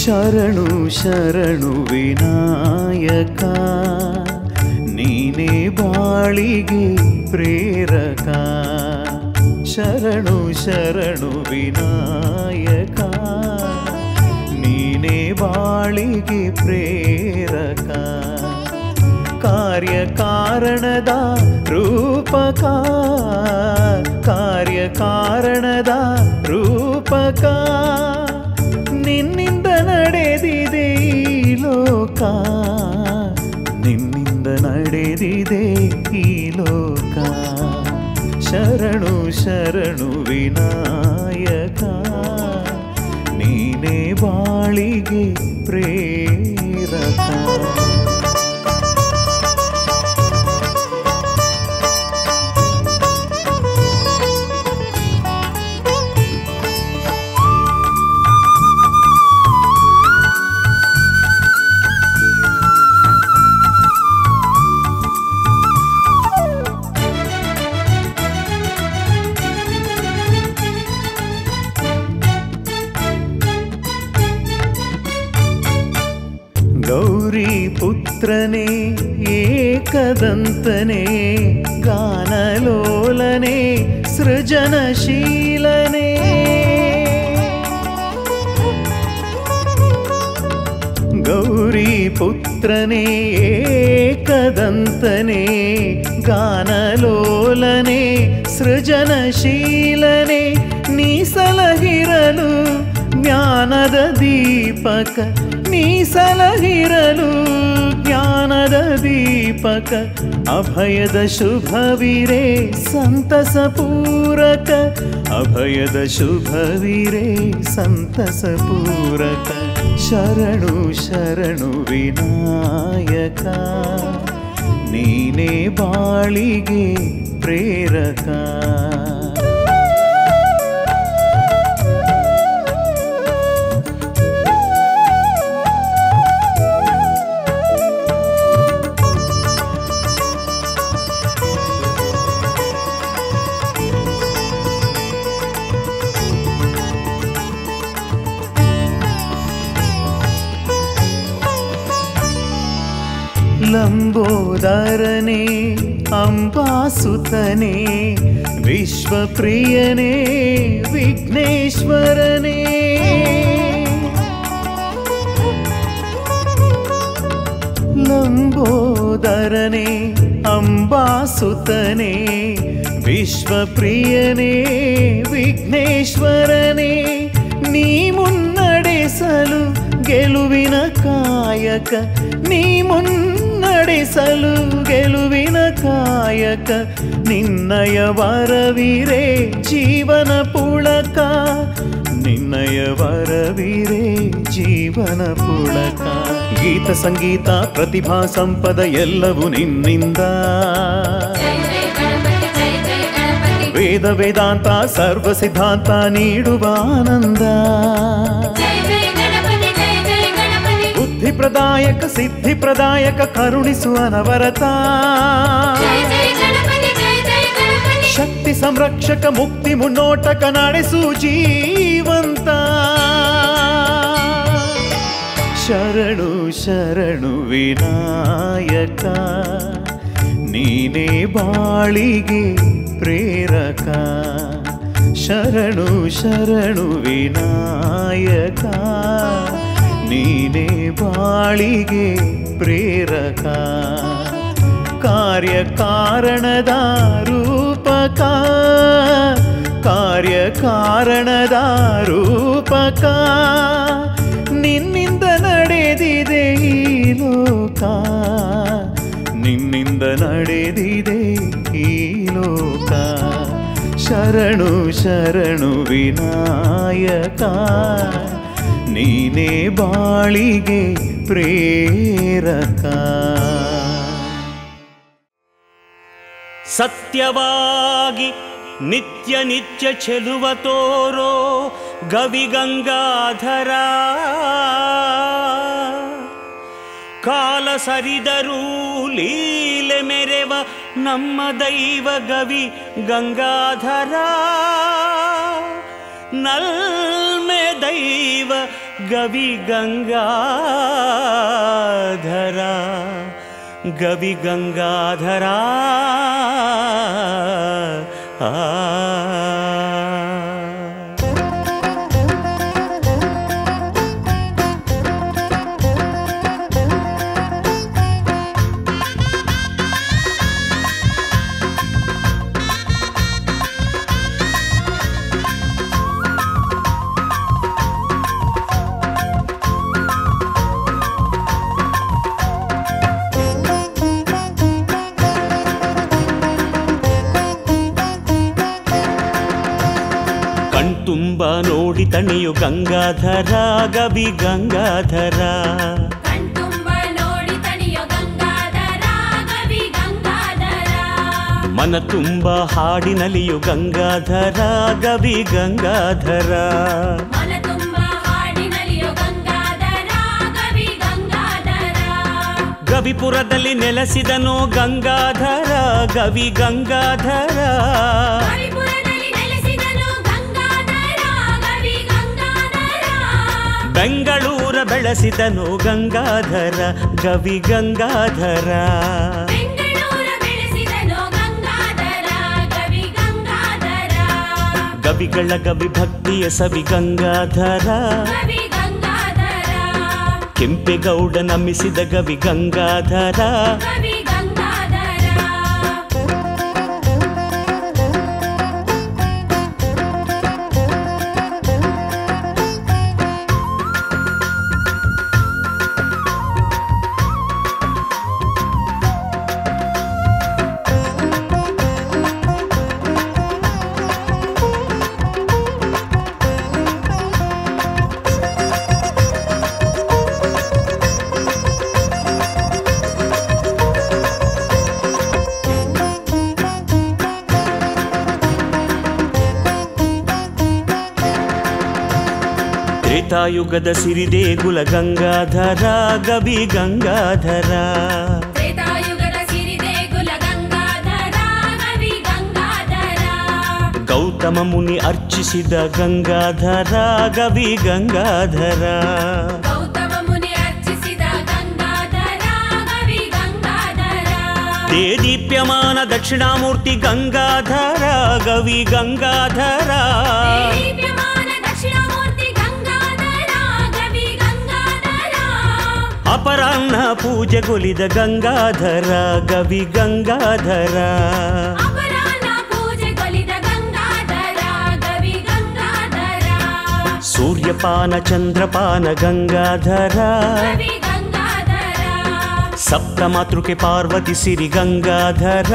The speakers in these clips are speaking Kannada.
ಶರಣು ಶರಣು ವಿನಾಯಕ ನೀನೇ ಬಾಳಿಗೆ ಪ್ರೇರಕ. ಶರಣು ಶರಣು ವಿನಾಯಕ ನೀನೇ ಬಾಳಿಗೆ ಪ್ರೇರಕ. ಕಾರ್ಯ ಕಾರಣದ ರೂಪಕ ಕಾರ್ಯ ಕಾರಣದ ರೂಪಕ ನಿನ್ನಿಂದ ನಡೆದಿದೆ ಈ ಲೋಕ ನಿನ್ನಿಂದ ನಡೆದಿದೆ ಈ ಲೋಕ. ಶರಣು ಶರಣು ವಿನಾಯಕ ನೀನೇ ಬಾಳಿಗೆ ಪ್ರೇರಕ. ಗೌರಿ ಪುತ್ರನೇ ಏಕದಂತನೇ ಗಾನಲೋಲನೆ ಸೃಜನಶೀಲನೆ. ಗೌರಿ ಪುತ್ರನೇ ಏಕದಂತನೇ ಗಾನಲೋಲನೆ ಸೃಜನಶೀಲನೆ. ನೀ ಸಲಹಿರಲು ಜ್ಞಾನದ ದೀಪಕ ನೀ ಸಲಹಿರಲು ಜ್ಞಾನದ ದೀಪಕ. ಅಭಯದ ಶುಭವಿರೇ ಸಂತಸ ಪೂರಕ ಅಭಯದ ಶುಭವಿರೇ ಸಂತಸ ಪೂರಕ. ಶರಣು ಶರಣು ವಿನಾಯಕ ನೀನೇ ಬಾಳಿಗೆ ಪ್ರೇರಕ. ಲಂಬೋದರನೇ ಅಂಬಾಸುತನೇ ವಿಶ್ವಪ್ರಿಯನೇ ವಿಘ್ನೇಶ್ವರನೇ. ಲಂಬೋದರನೇ ಅಂಬಾಸುತನೇ ವಿಶ್ವಪ್ರಿಯನೇ ವಿಘ್ನೇಶ್ವರನೇ. ನೀ ಮುನ್ನಡೆಸಲು ಗೆಲುವಿನ ಕಾಯಕ ನೀ ಮುನ್ನಡೆಸಲು ಗೆಲುವಿನ ಕಾಯಕ. ನಿನ್ನಯ ವರವಿರೇ ಜೀವನ ಪುಳಕ ನಿನ್ನಯ ವರವಿರೇ ಜೀವನ ಪುಳಕ. ಗೀತ ಸಂಗೀತ ಪ್ರತಿಭಾ ಸಂಪದ ಎಲ್ಲವೂ ನಿನ್ನಿಂದ. ವೇದ ವೇದಾಂತ ಸರ್ವ ಸಿದ್ಧಾಂತ ನೀಡುವ ಆನಂದ. ಬುದ್ಧಿ ಪ್ರದಾಯಕ ಸಿದ್ಧಿ ಪ್ರದಾಯಕ ಕರುಣಿಸುವ ಅನವರತ. ಶಕ್ತಿ ಸಂರಕ್ಷಕ ಮುಕ್ತಿ ಮುನ್ನೋಟಕ ನಡೆಸು ಜೀವಂತ. ಶರಣು ಶರಣು ವಿನಾಯಕ ನೀನೇ ಬಾಳಿಗೆ ಪ್ರೇರಕ. ಶರಣು ಶರಣು ವಿನಾಯಕ ನೀನೇ ಬಾಳಿಗೆ ಪ್ರೇರಕ. ಕಾರ್ಯ ಕಾರಣದ ರೂಪಕ ಕಾರ್ಯ ಕಾರಣದ ರೂಪಕ ನಿನ್ನಿಂದ ನಡೆದಿದೆ ಈ ಲೋಕ ನಿನ್ನಿಂದ ನಡೆದಿದೆ ಈ ಲೋಕ. ಶರಣು ಶರಣು ವಿನಾಯಕ ನೀನೇ ಬಾಳಿಗೆ ಪ್ರೇರಕ. ಸತ್ಯವಾಗಿ ನಿತ್ಯ ನಿತ್ಯ ಚೆಲುವ ತೋರೋ ಗವಿಗಂಗಾಧರ. ಕಾಲ ಸರಿದರೂ ಲೀಲೆ ಮೆರೆವ ನಮ್ಮ ದೈವ ಗವಿ ಗಂಗಾಧರ. ನಲ್ಮೆ ದೈವ ಗವಿ ಗಂಗಾಧರ ಗವಿ ಗಂಗಾಧರ ಆ ತುಂಬ ನೋಡಿ ತಣಿಯು ಗಂಗಾಧರ ಗವಿ ಗಂಗಾಧರ ಕಣ್ತುಂಬ ನೋಡಿ ತಣಿಯೋ ಗಂಗಾಧರ ಗವಿ ಗಂಗಾಧರ ಮನ ತುಂಬ ಹಾಡಿನಲಿಯು ಗಂಗಾಧರ ಗವಿ ಗಂಗಾಧರ ಮನ ತುಂಬ ಹಾಡಿನಲಿಯೋ ಗಂಗಾಧರ ಗವಿ ಗಂಗಾಧರ ಗವಿಪುರದಲ್ಲಿ ನೆಲೆಸಿದನು ಗಂಗಾಧರ ಗವಿ ಗಂಗಾಧರ ಬೆಂಗಳೂರ ಬೆಳೆಸಿದನು ಗಂಗಾಧರ ಗವಿ ಗಂಗಾಧರ ಗವಿಗಳ ಗವಿ ಭಕ್ತಿಯ ಸವಿ ಗಂಗಾಧರ ಕೆಂಪೇಗೌಡ ನಮಿಸಿದ ಗವಿ ಗಂಗಾಧರ ತ್ರೇತಾಯುಗದ ಸಿರಿದೇಗುಲ ಗಂಗಾಧರ ಗವಿ ಗಂಗಾಧರ ಗೌತಮ ಮುನಿ ಅರ್ಚಿಸಿದ ಗಂಗಾಧರ ಗವಿ ಗಂಗಾಧರ ದೇದೀಪ್ಯಮಾನ ದಕ್ಷಿಣಾಮೂರ್ತಿ ಗಂಗಾಧರ ಗವಿ ಗಂಗಾಧರ ಅಪರಾಹ್ನ ಪೂಜೆಗೊಲಿದ ಗಂಗಾಧರ ಗವಿ ಗಂಗಾಧರ ಸೂರ್ಯಪಾನ ಚಂದ್ರಪಾನ ಗಂಗಾಧರ ಸಪ್ತಮಾತೃಕೆ ಪಾರ್ವತಿ ಸಿರಿ ಗಂಗಾಧರ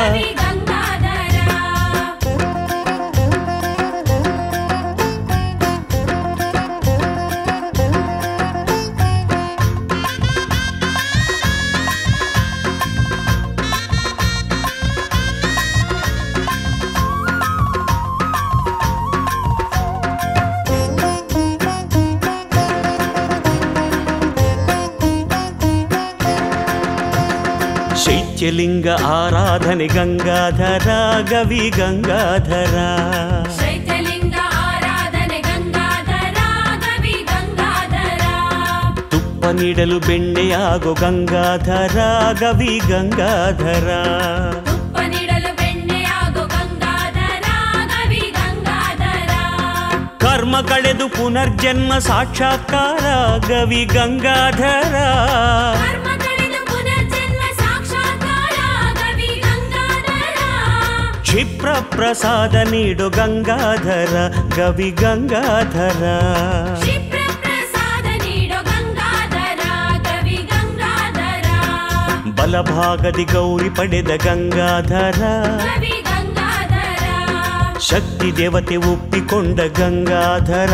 ಶೈತ್ಯಲಿಂಗ ಆರಾಧನೆ ಗಂಗಾಧರ ಗವಿ ಗಂಗಾಧರ ತುಪ್ಪ ನೀಡಲು ಬೆಣ್ಣೆಯಾಗೋ ಗಂಗಾಧರ ಗವಿ ಗಂಗಾಧರ ಕರ್ಮ ಕಳೆದು ಪುನರ್ಜನ್ಮ ಸಾಕ್ಷಾತ್ಕಾರ ಗವಿ ಗಂಗಾಧರ ಕ್ಷಿಪ್ರ ಪ್ರಸಾದ ನೀಡು ಗಂಗಾಧರ ಗವಿ ಗಂಗಾಧರ ಬಲಭಾಗದಿ ಗೌರಿ ಪಡೆದ ಗಂಗಾಧರ ಶಕ್ತಿ ದೇವತೆ ಒಪ್ಪಿಕೊಂಡ ಗಂಗಾಧರ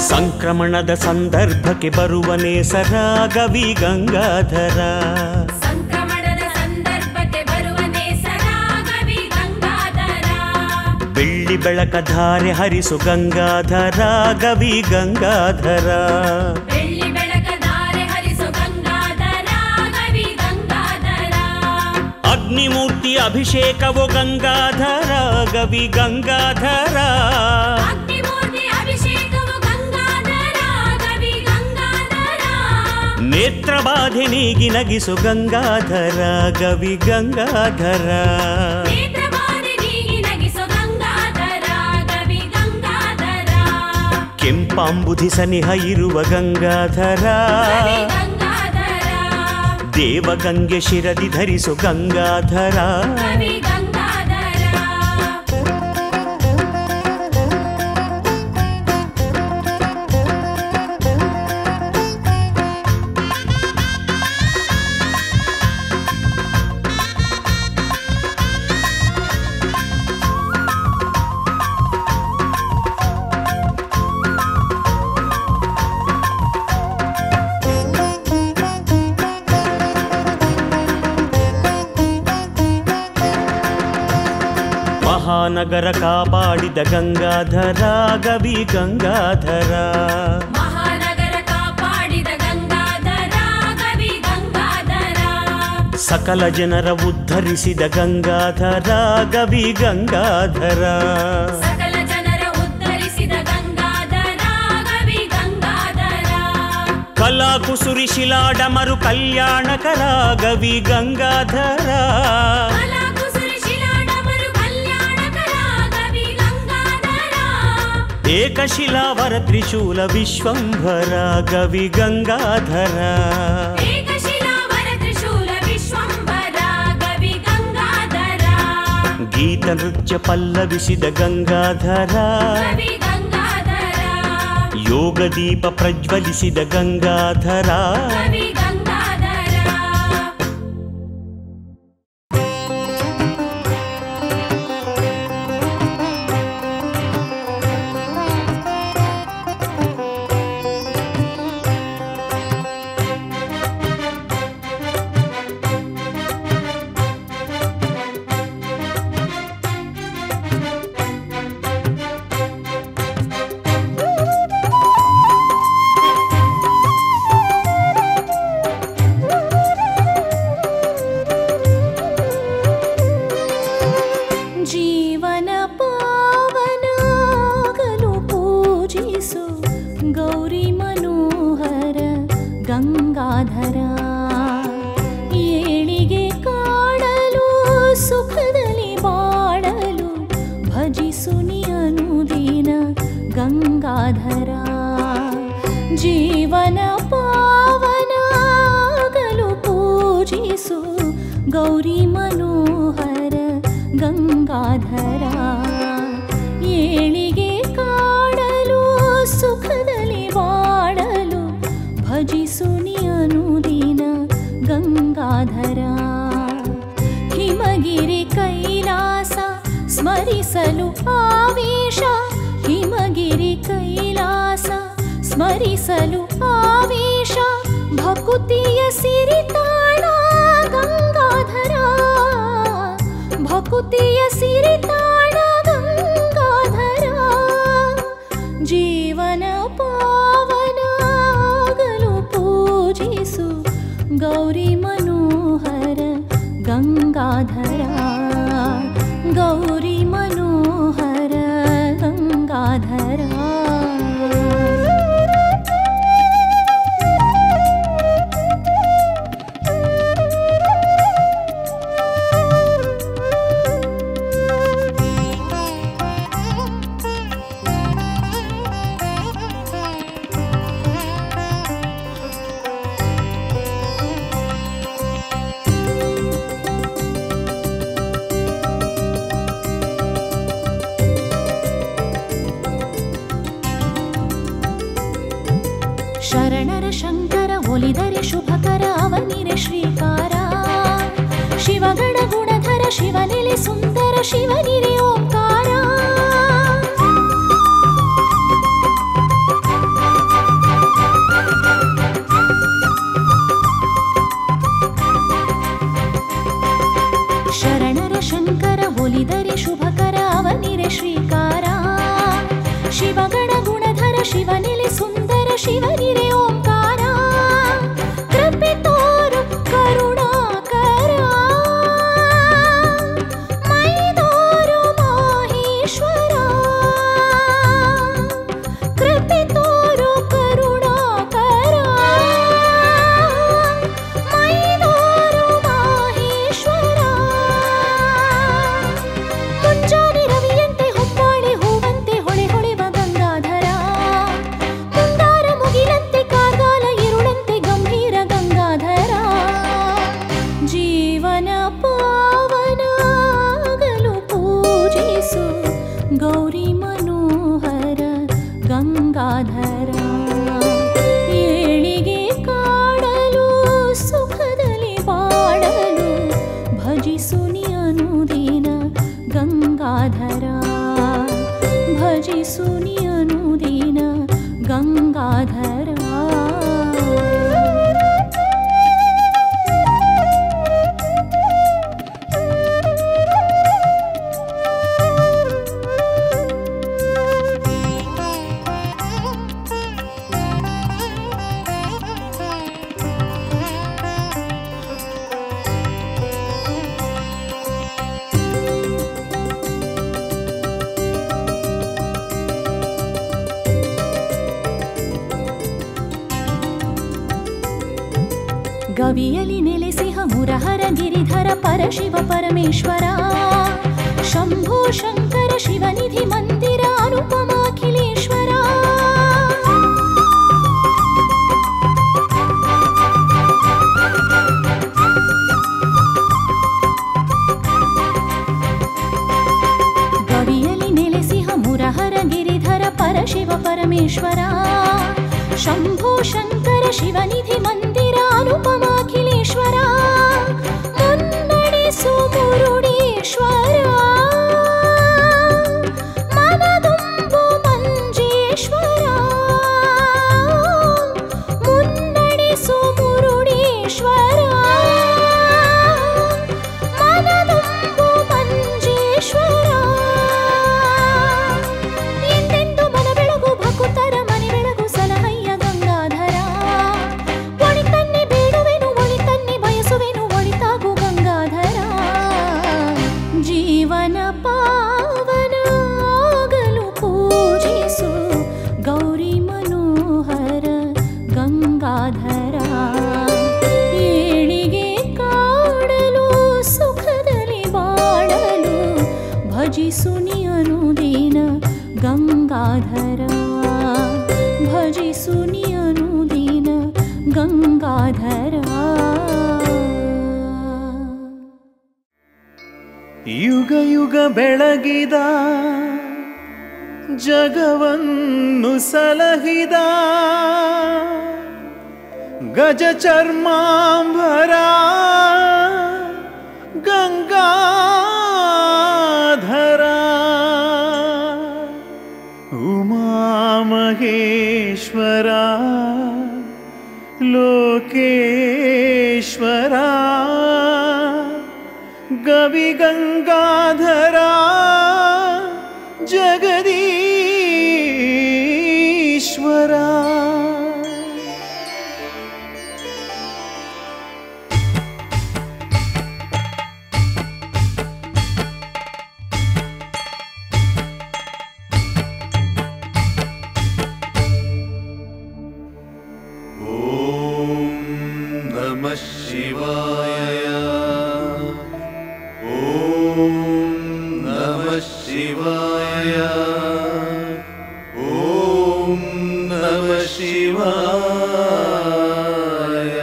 ಸಂಕ್ರಮಣದ ಸಂದರ್ಭಕ್ಕೆ ಬರುವನೇ ಸರಾಗವಿ ಗಂಗಾಧರ. ಸಂಕ್ರಮಣದ ಸಂದರ್ಭಕ್ಕೆ ಬರುವನೇ ಸರಾಗವಿ ಗಂಗಾಧರ. ಬೆಳ್ಳಿ ಬೆಳಕ ಧಾರೆ ಹರಿಸು ಗಂಗಾಧರ ಗವಿ ಗಂಗಾಧರ. ಬೆಳ್ಳಿ ಬೆಳಕ ಧಾರೆ ಹರಿಸು ಗಂಗಾಧರ ಗವಿ ಗಂಗಾಧರ. ಅಗ್ನಿಮೂರ್ತಿ ಅಭಿಷೇಕವೋ ಗಂಗಾಧರ ಗವಿ ಗಂಗಾಧರ. ಅಗ್ನಿಮೂರ್ತಿ ಅಭಿಷೇಕವು ಗಂಗಾಧರ ಗವಿ ಗಂಗಾಧರ. ನೇತ್ರಬಾಧೆ ನೀಗಿ ನಗಿಸು ಗಂಗಾಧರ ಗವಿ ಗಂಗಾಧರ. ನೇತ್ರಬಾಧೆ ನೀಗಿ ನಗಿಸು ಗಂಗಾಧರ ಗವಿ ಗಂಗಾಧರ. ಕೆಂಪಾಂಬುಧಿ ಸನಿಹ ಇರುವ ಗಂಗಾಧರ. ಗವಿ ಗಂಗಾಧರ. ದೇವಗಂಗೆ ಶಿರದಿ ಧರಿಸು ಗಂಗಾಧರ. ಗವಿ ಗಂಗಾಧರ. ಮಹಾನಗರ ಕಾಪಾಡಿದ ಗಂಗಾಧರ ಗವಿ ಗಂಗಾಧರ. ಮಹಾನಗರ ಕಾಪಾಡಿದ ಗಂಗಾಧರ ಗವಿ ಗಂಗಾಧರ. ಸಕಲ ಜನರ ಉದ್ಧರಿಸಿದ ಗಂಗಾಧರ ಗವಿ ಗಂಗಾಧರ. ಸಕಲ ಜನರ ಉದ್ಧರಿಸಿದ ಗಂಗಾಧರ ಗವಿ ಗಂಗಾಧರ. ಕಲಾ ಕುಸುರಿ ಶಿಲಾಡಮರು ಕಲ್ಯಾಣಕರ ಗವಿ ಗಂಗಾಧರ. ಏಕಶಿಲಾವರ ತ್ರಿಶೂಲ ವಿಶ್ವಂಭರ ಗವಿ ಗಂಗಾಧರ. ಏಕಶಿಲಾವರ ತ್ರಿಶೂಲ ವಿಶ್ವಂಭರ ಗವಿ ಗಂಗಾಧರ. ಗೀತ ನೃತ್ಯ ಪಲ್ಲವಿಸಿದ ಗಂಗಾಧರ. ಗವಿ ಗಂಗಾಧರ. ಯೋಗ ದೀಪ ಪ್ರಜ್ವಲಿಸಿದ ಗಂಗಾಧರ. ಗವಿ ಗಂಗಾಧರ. ಜೀವನ ಪಾವನಾಗಲು ಪೂಜಿಸು ಗೌರಿ ಮನೋಹರ ಗಂಗಾಧರ. ಏಳಿಗೆ ಕಾಡಲು ಸುಖದಲ್ಲಿ ಬಾಡಲು ಭಜಿಸು ನೀ ಅನುದಿನ ಗಂಗಾಧರ. ಹಿಮಗಿರಿ ಕೈಲಾಸ ಸ್ಮರಿಸಲು ಆವೇಶ. ಹಿಮಗಿರಿ ಕೈಲಾಸ ಸ್ಮರಿಸಲು ಆವೇಶ. ಭಕುತಿಯ ಸಿರಿತಾಣ ಗಂಗಾಧರ. ಭಕುತಿಯ ಸಿರಿತಾಣ ಗಂಗಾಧರ. ಜೀವನ ಪಾವನಾಗಲು ಪೂಜಿಸು ಗೌರಿ ಮನೋಹರ ಗಂಗಾಧರ. ಗೌರಿ ಮನೋಹರ ಗಂಗಾಧರ. ಶರಣರ ಶಂಕರ ಒಲಿದರೆ ಶುಭಕರ ಅವನಿರೆ ಶ್ರೀಕಾರ. ಶಿವಗಣ ಗುಣಧರ ಶಿವನೆಲೆ ಸುಂದರ ಶಿವನಿರೆ ಓಂಕಾರ. ಶಿವನಿಲೆ ಸುಂದರ ಶಿವನಿರೆ ಓಂಕಾರ ಕೃಪೆ ತೋರು ಕರುಣಾಕರ ಮೈದೋರು ಮಾಹೇಶ್ವರ ಕೃಪೆ ತೋರು ಕರುಣಾಕರ ಮೈದೋರು ಮಾಹೇಶ್ವರ ಮುಂಜಾನೆ ರವಿಯಂತೆ ಹೊಂಬಾಳೆ ಹೂವಂತೆ ಹೊಳೆ ಹೊಳೆವ ಗಂಗಾಧರ ಮುಂದಾರ ಮುಗಿಲಂತೆ ಕಾರ್ಗಾಲ ಇರುಳಂತೆ ಗಂಭೀರ ಗಂಗಾಧರ ಜೀವನ ಪಾವನಾಗಲು ಪೂಜಿಸು ಗೌರಿ ಮನೋಹರ ಗಂಗಾಧರ ಏಳಿಗೆ ಕಾಡಲು ಸುಖದಲ್ಲಿ ಬಾಳಲು ಭಜಿಸು ನೀ ಅನುದಿನ ಗಂಗಾಧರ ಭಜಿಸು ನೀ ಅನುದಿನ ಗಂಗಾಧರ ಗವಿಯಲಿ ನೆಲೆಸಿಹ ಮುರಹರ ಗಿರಿಧರ ಪರಶಿವ ಪರಮೇಶ್ವರ ಶಂಭೋ ಶಂಕರ ಶಿವನಿಧಿ ಮಂದಿರ ಅನುಪಮಾಖಿಲೇಶ್ವರ ಗವಿಯಲಿ ನೆಲೆಸಿಹ ಮುರಹರ ಗಿರಿಧರ ಪರಶಿವ ಪರಮೇಶ್ವರ ಶಂಭೋ ಶಂಕರ ಶಿವನಿಧಿ ಮಂದಿರ ಅನುಪಮಾಖಿಲೇಶ್ವರ ಮುನ್ನಡೆಸು ಮುರುಡೇಶ್ವರ ಮನದುಂಬು ಮಂಜೇಶ್ವರ ಮುನ್ನಡೆಸು ಮುರುಡೇಶ್ವರ ಮನದುಂಬು ಮಂಜೇಶ್ವರ ಎಂದೆಂದು ಮನ ಬೆಳಗು ಭಕುತರ ಮನೆ ಬೆಳಗು ಸಲಹಯ್ಯ ಗಂಗಾಧರ ಒಳಿತನ್ನೇ ಬೇಡುವೆನು ಒಳಿತನ್ನೇ ಬಯಸುವೆನು ಒಳಿತಾಗು ಗಂಗಾಧರ ಜೀವನ ಪಾವನಾಗಲು ಪೂಜಿಸು ಗೌರಿ ಮನೋಹರ ಗಂಗಾಧರ ಏಳಿಗೆ ಕಾಡಲು ಸುಖದಲ್ಲಿ ಬಾಳಲು ಭಜಿಸು ನೀ ಅನುದಿನ ಗಂಗಾಧರ ಭಜಿಸು ನೀ ಅನುದಿನ ಗಂಗಾಧರ ಯುಗ ಯುಗ ಬೆಳಗಿದ ಜಗವನ್ನು ಸಲಹಿದ ಗಜ ಚರ್ಮಾಂಬರ ಗಂಗಾಧರ ಉಮಾಮಹೇಶ್ವರ ಲೋಕೇಶ್ವರ ಗವಿ ಗಂಗಾಧರ ಜಗದೀಶ್ವರ ಶಿವಾಯ ಓಂ ನಮಃ ಶಿವಾಯ ಓಂ ನಮಃ ಶಿವಾಯ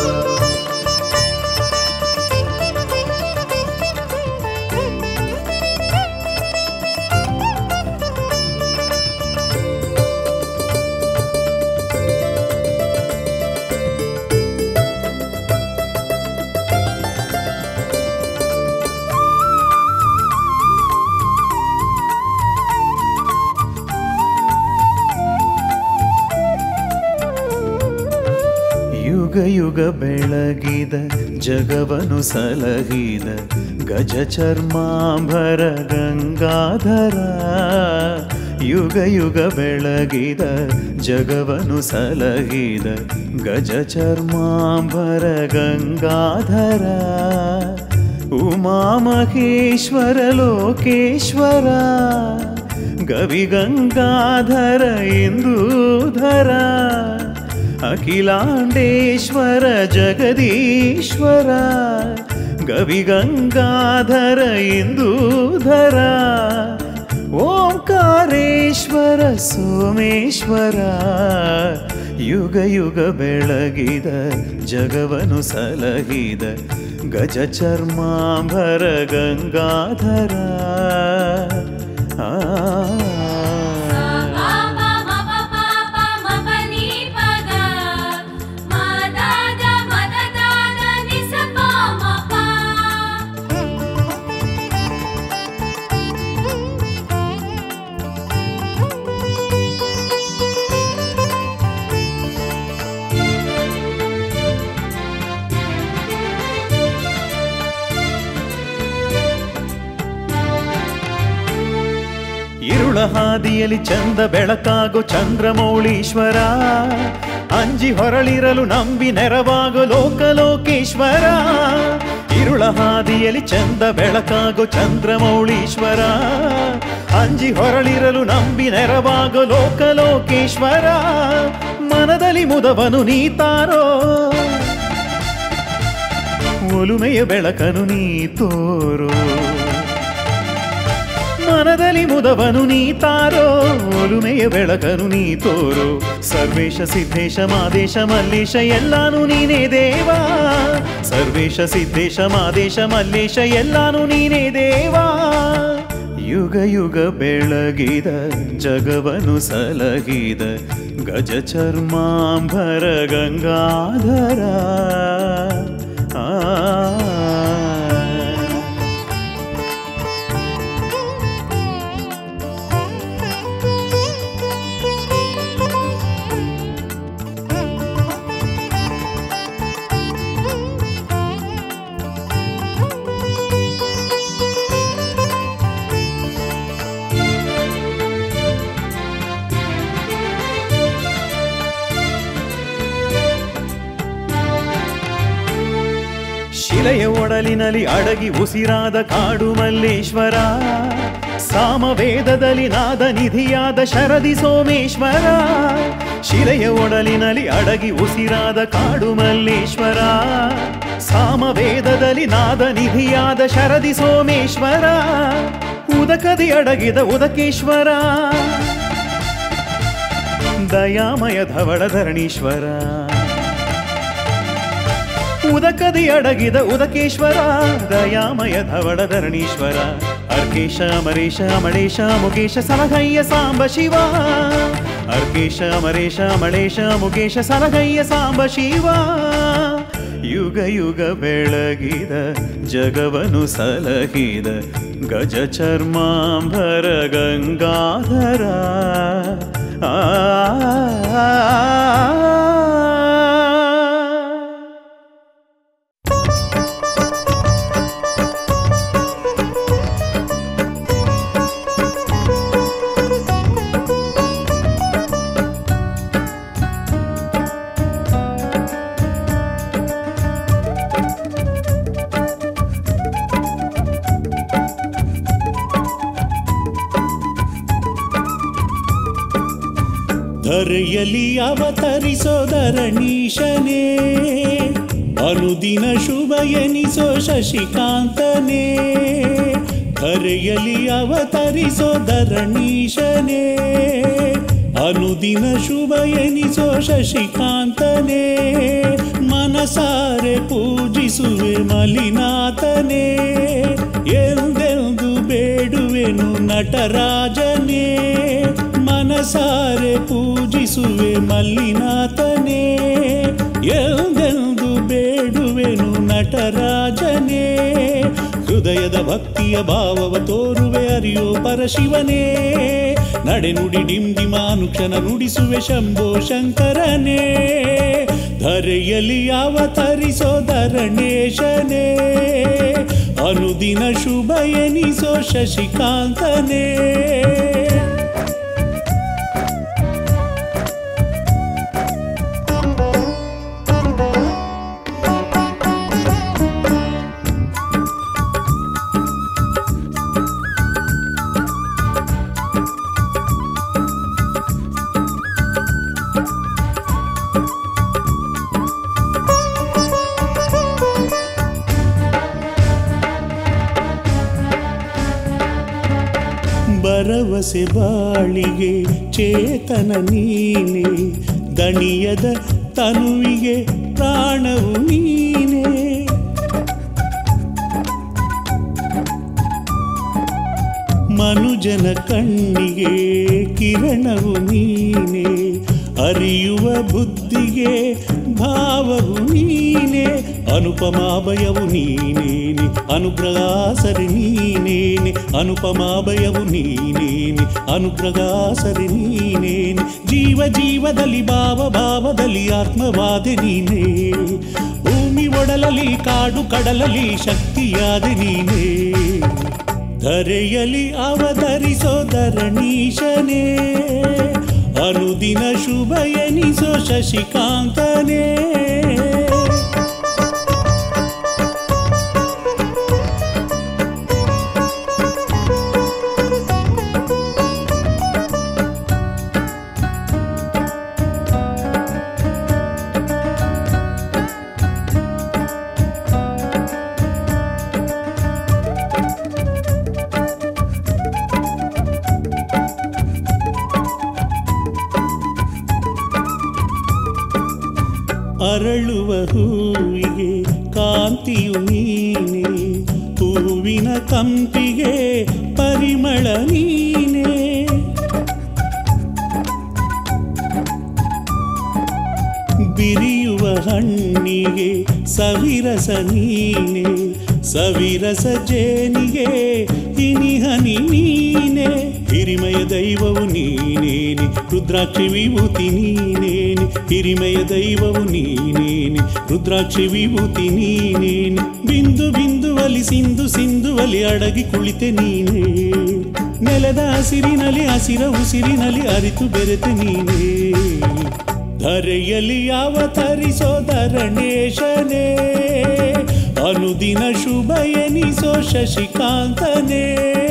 ಯುಗ ಯುಗ ಬೆಳಗಿದ ಜಗವನು ಸಲಹಿದ ಗಜ ಚರ್ಮಾಂಬರ ಗಂಗಾಧರ ಯುಗ ಯುಗ ಬೆಳಗಿದ ಜಗವನು ಸಲಹಿದ ಗಜ ಚರ್ಮಾಂಬರ ಗಂಗಾಧರ ಉಮಾ ಮಹೇಶ್ವರ ಲೋಕೇಶ್ವರ ಗವಿ ಗಂಗಾಧರ ಇಂದೂಧರ ಅಖಿಲಾಂಡೇಶ್ವರ ಜಗದೀಶ್ವರ ಗವಿ ಗಂಗಾಧರ ಇಂದೂಧರ ಓಂಕಾರೇಶ್ವರ ಸೋಮೇಶ್ವರ ಯುಗ ಯುಗ ಬೆಳಗಿದ ಜಗವನು ಸಲಹಿದ ಗಜ ಚರ್ಮಾಂಬರ ಗಂಗಾಧರ ಹಾದಿಯಲ್ಲಿ ಚಂದ ಬೆಳಕಾಗೋ ಚಂದ್ರಮೌಳೀಶ್ವರ ಅಂಜಿ ಹೊರಳಿರಲು ನಂಬಿ ನೆರವಾಗೋ ಲೋಕಲೋಕೇಶ್ವರ ಇರುಳ ಹಾದಿಯಲ್ಲಿ ಚಂದ ಬೆಳಕಾಗೋ ಚಂದ್ರಮೌಳೀಶ್ವರ ಅಂಜಿ ಹೊರಳಿರಲು ನಂಬಿ ನೆರವಾಗೋ ಲೋಕಲೋಕೇಶ್ವರ ಮನದಲ್ಲಿ ಮುದವನು ನೀತಾರೋ ಒಲುಮೆಯ ಬೆಳಕನು ನೀ ತೋರೋ ಮನದಲ್ಲಿ ಮುದವನು ನೀತಾರೋ ಒಲುಮೆಯ ಬೆಳಕನು ನೀ ತೋರೋ ಸರ್ವೇಶ ಸಿದ್ದೇಶ ಮಾದೇಶ ಮಲ್ಲೇಶ ಎಲ್ಲಾನು ನೀನೇ ದೇವಾ ಸರ್ವೇಶ ಸಿದ್ದೇಶ ಮಾದೇಶ ಮಲ್ಲೇಶ ಎಲ್ಲಾನು ನೀನೇ ದೇವಾ ಯುಗ ಯುಗ ಬೆಳಗಿದ ಜಗವನು ಸಲಹಿದ ಗಜ ಚರ್ಮಾಂಬರ ಗಂಗಾಧರ ಶಿಲೆಯ ಒಡಲಿನಲ್ಲಿ ಅಡಗಿ ಉಸಿರಾದ ಕಾಡು ಮಲ್ಲೇಶ್ವರ ಸಾಮವೇದದಲ್ಲಿ ನಾದ ನಿಧಿಯಾದ ಶರದಿ ಸೋಮೇಶ್ವರ ಶಿಲೆಯ ಒಡಲಿನಲ್ಲಿ ಅಡಗಿ ಉಸಿರಾದ ಕಾಡು ಮಲ್ಲೇಶ್ವರ ಸಾಮವೇದದಲ್ಲಿ ನಾದ ನಿಧಿಯಾದ ಶರದಿ ಸೋಮೇಶ್ವರ ಉದಕದಿ ಅಡಗಿದ ಉದಕೇಶ್ವರ ದಯಾಮಯ ಧವಳ ಧರಣೀಶ್ವರ ಉದಕದಿ ಅಡಗಿದ ಉದಕೇಶ್ವರ ದಯಾಮಯ ಧವಳ ಧರಣೀಶ್ವರ ಅರ್ಕೇಶ ಅಮರೇಶ ಮಳೇಶ ಮುಖೇಶ ಸಲಹಯ್ಯ ಸಾಂಬ ಶಿವ ಅರ್ಕೇಶ ಅಮರೇಶ ಮಳೇಶ ಮುಖೇಶ ಸಲಹಯ್ಯ ಸಾಂಬ ಶಿವ ಯುಗ ಯುಗ ಬೆಳಗಿದ ಜಗವನು ಸಲಹಿದ ಗಜ ಚರ್ಮಾಂಬರ ಗಂಗಾಧರ ಧರೆಯಲ್ಲಿ ಅವತರಿಸೋ ಧರಣೀಶನೇ ಅನುದಿನ ಶುಭ ಎನಿಸೋ ಶಶಿಕಾಂತನೇ ಧರೆಯಲ್ಲಿ ಅವತರಿಸೋ ಧರಣೀಶನೇ ಅನುದಿನ ಶುಭ ಎನಿಸೋ ಶಶಿಕಾಂತನೇ ಮನಸಾರೆ ಪೂಜಿಸುವೆ ಮಲಿನಾಥನೇ ಎಂದೆಂದು ಬೇಡುವೆನು ನಟರಾಜನೇ ಮನಸಾರೆ ಪೂಜಿಸುವೆ ಮಲ್ಲಿನಾಥನೇ ಎಂದೆಂದು ಬೇಡುವೆನು ನಟರಾಜನೇ ಹೃದಯದ ಭಕ್ತಿಯ ಭಾವವ ತೋರುವೆ ಅರಿಯೋ ಪರಶಿವನೇ ನಡೆನುಡಿ ಡಿಂಡಿಮಾನುಕ್ಷಣ ನುಡಿಸುವೆ ಶಂಭೋ ಶಂಕರನೇ ಧರೆಯಲ್ಲಿ ಅವತರಿಸೋ ಧರಣೇಶನೇ ಅನುದಿನ ಶುಭ ಎನಿಸೋ ಶಶಿಕಾಂತನೇ ಭರವಸೆ ಬಾಳಿಗೆ ಚೇತನ ನೀನೆ, ದಣಿಯದ ತನುವಿಗೆ ಪ್ರಾಣವು ನೀನೆ. ಮನುಜನ ಕಣ್ಣಿಗೆ ಕಿರಣವು ನೀನೆ, ಅರಿಯುವ ಬುದ್ಧಿಗೆ ಭಾವವು ನೀನೆ. ಅನುಪಮಾಭಯವು ನೀನೇನೆ, ಅನುಗ್ರಹಾಸರೆ ನೀನೇನೆ. ಅನುಪಮಾಭಯವು ನೀನೇನೆ, ಅನುಗ್ರಹಾಸರೆ ನೀನೇನೆ. ಜೀವ ಜೀವದಲ್ಲಿ ಭಾವ ಭಾವದಲ್ಲಿ ಆತ್ಮವಾದೆ ನೀನೇ. ಭೂಮಿ ಒಡಲಲ್ಲಿ ಕಾಡು ಕಡಲಲ್ಲಿ ಶಕ್ತಿಯಾದೆ ನೀನೇ. ಧರೆಯಲಿ ಅವತರಿಸೋ ಧರಣೀಶನೇ, ಅನುದಿನ ಶುಭ ಎನಿಸೋ ಶಶಿಕಾಂತನೇ. ಅರಳುವ ಹೂವಿಗೆ ಕಾಂತಿಯು ನೀನೆ, ಹೂವಿನ ಕಂಪಿಗೆ ಪರಿಮಳ ನೀನೆ. ಬಿರಿಯುವ ಹಣ್ಣಿಗೆ ಸವಿರಸ ನೀನೆ, ಸವಿರಸ ಜೇನಿಗೆ ಹಿನಿಹನಿ ನೀನೆ. ಹಿರಿಮಯ ದೈವವು ನೀನೇನೆ, ರುದ್ರಾಕ್ಷಿ ವಿಭೂತಿ ನೀನೇನೆ. ಹಿರಿಮಯ ದೈವವು ನೀನೇನೆ, ರುದ್ರಾಕ್ಷಿ ವಿಭೂತಿ ನೀನೇನೆ. ಬಿಂದು ಬಿಂದುವಲಿ ಸಿಂಧು ಸಿಂಧುವಲಿ ಅಡಗಿ ಕುಳಿತೆ ನೀನೇ. ನೆಲದ ಹಸಿರಿನಲ್ಲಿ ಹಸಿರ ಉಸಿರಿನಲ್ಲಿ ಅರಿತು ಬೆರೆತೆ ನೀನೇ. ಧರೆಯಲ್ಲಿ ಅವತರಿಸೋ ಧರಣೇಶನೇ, ಅನುದಿನ ಶುಭ ಎನಿಸೋ ಶಶಿಕಾಂತನೇ.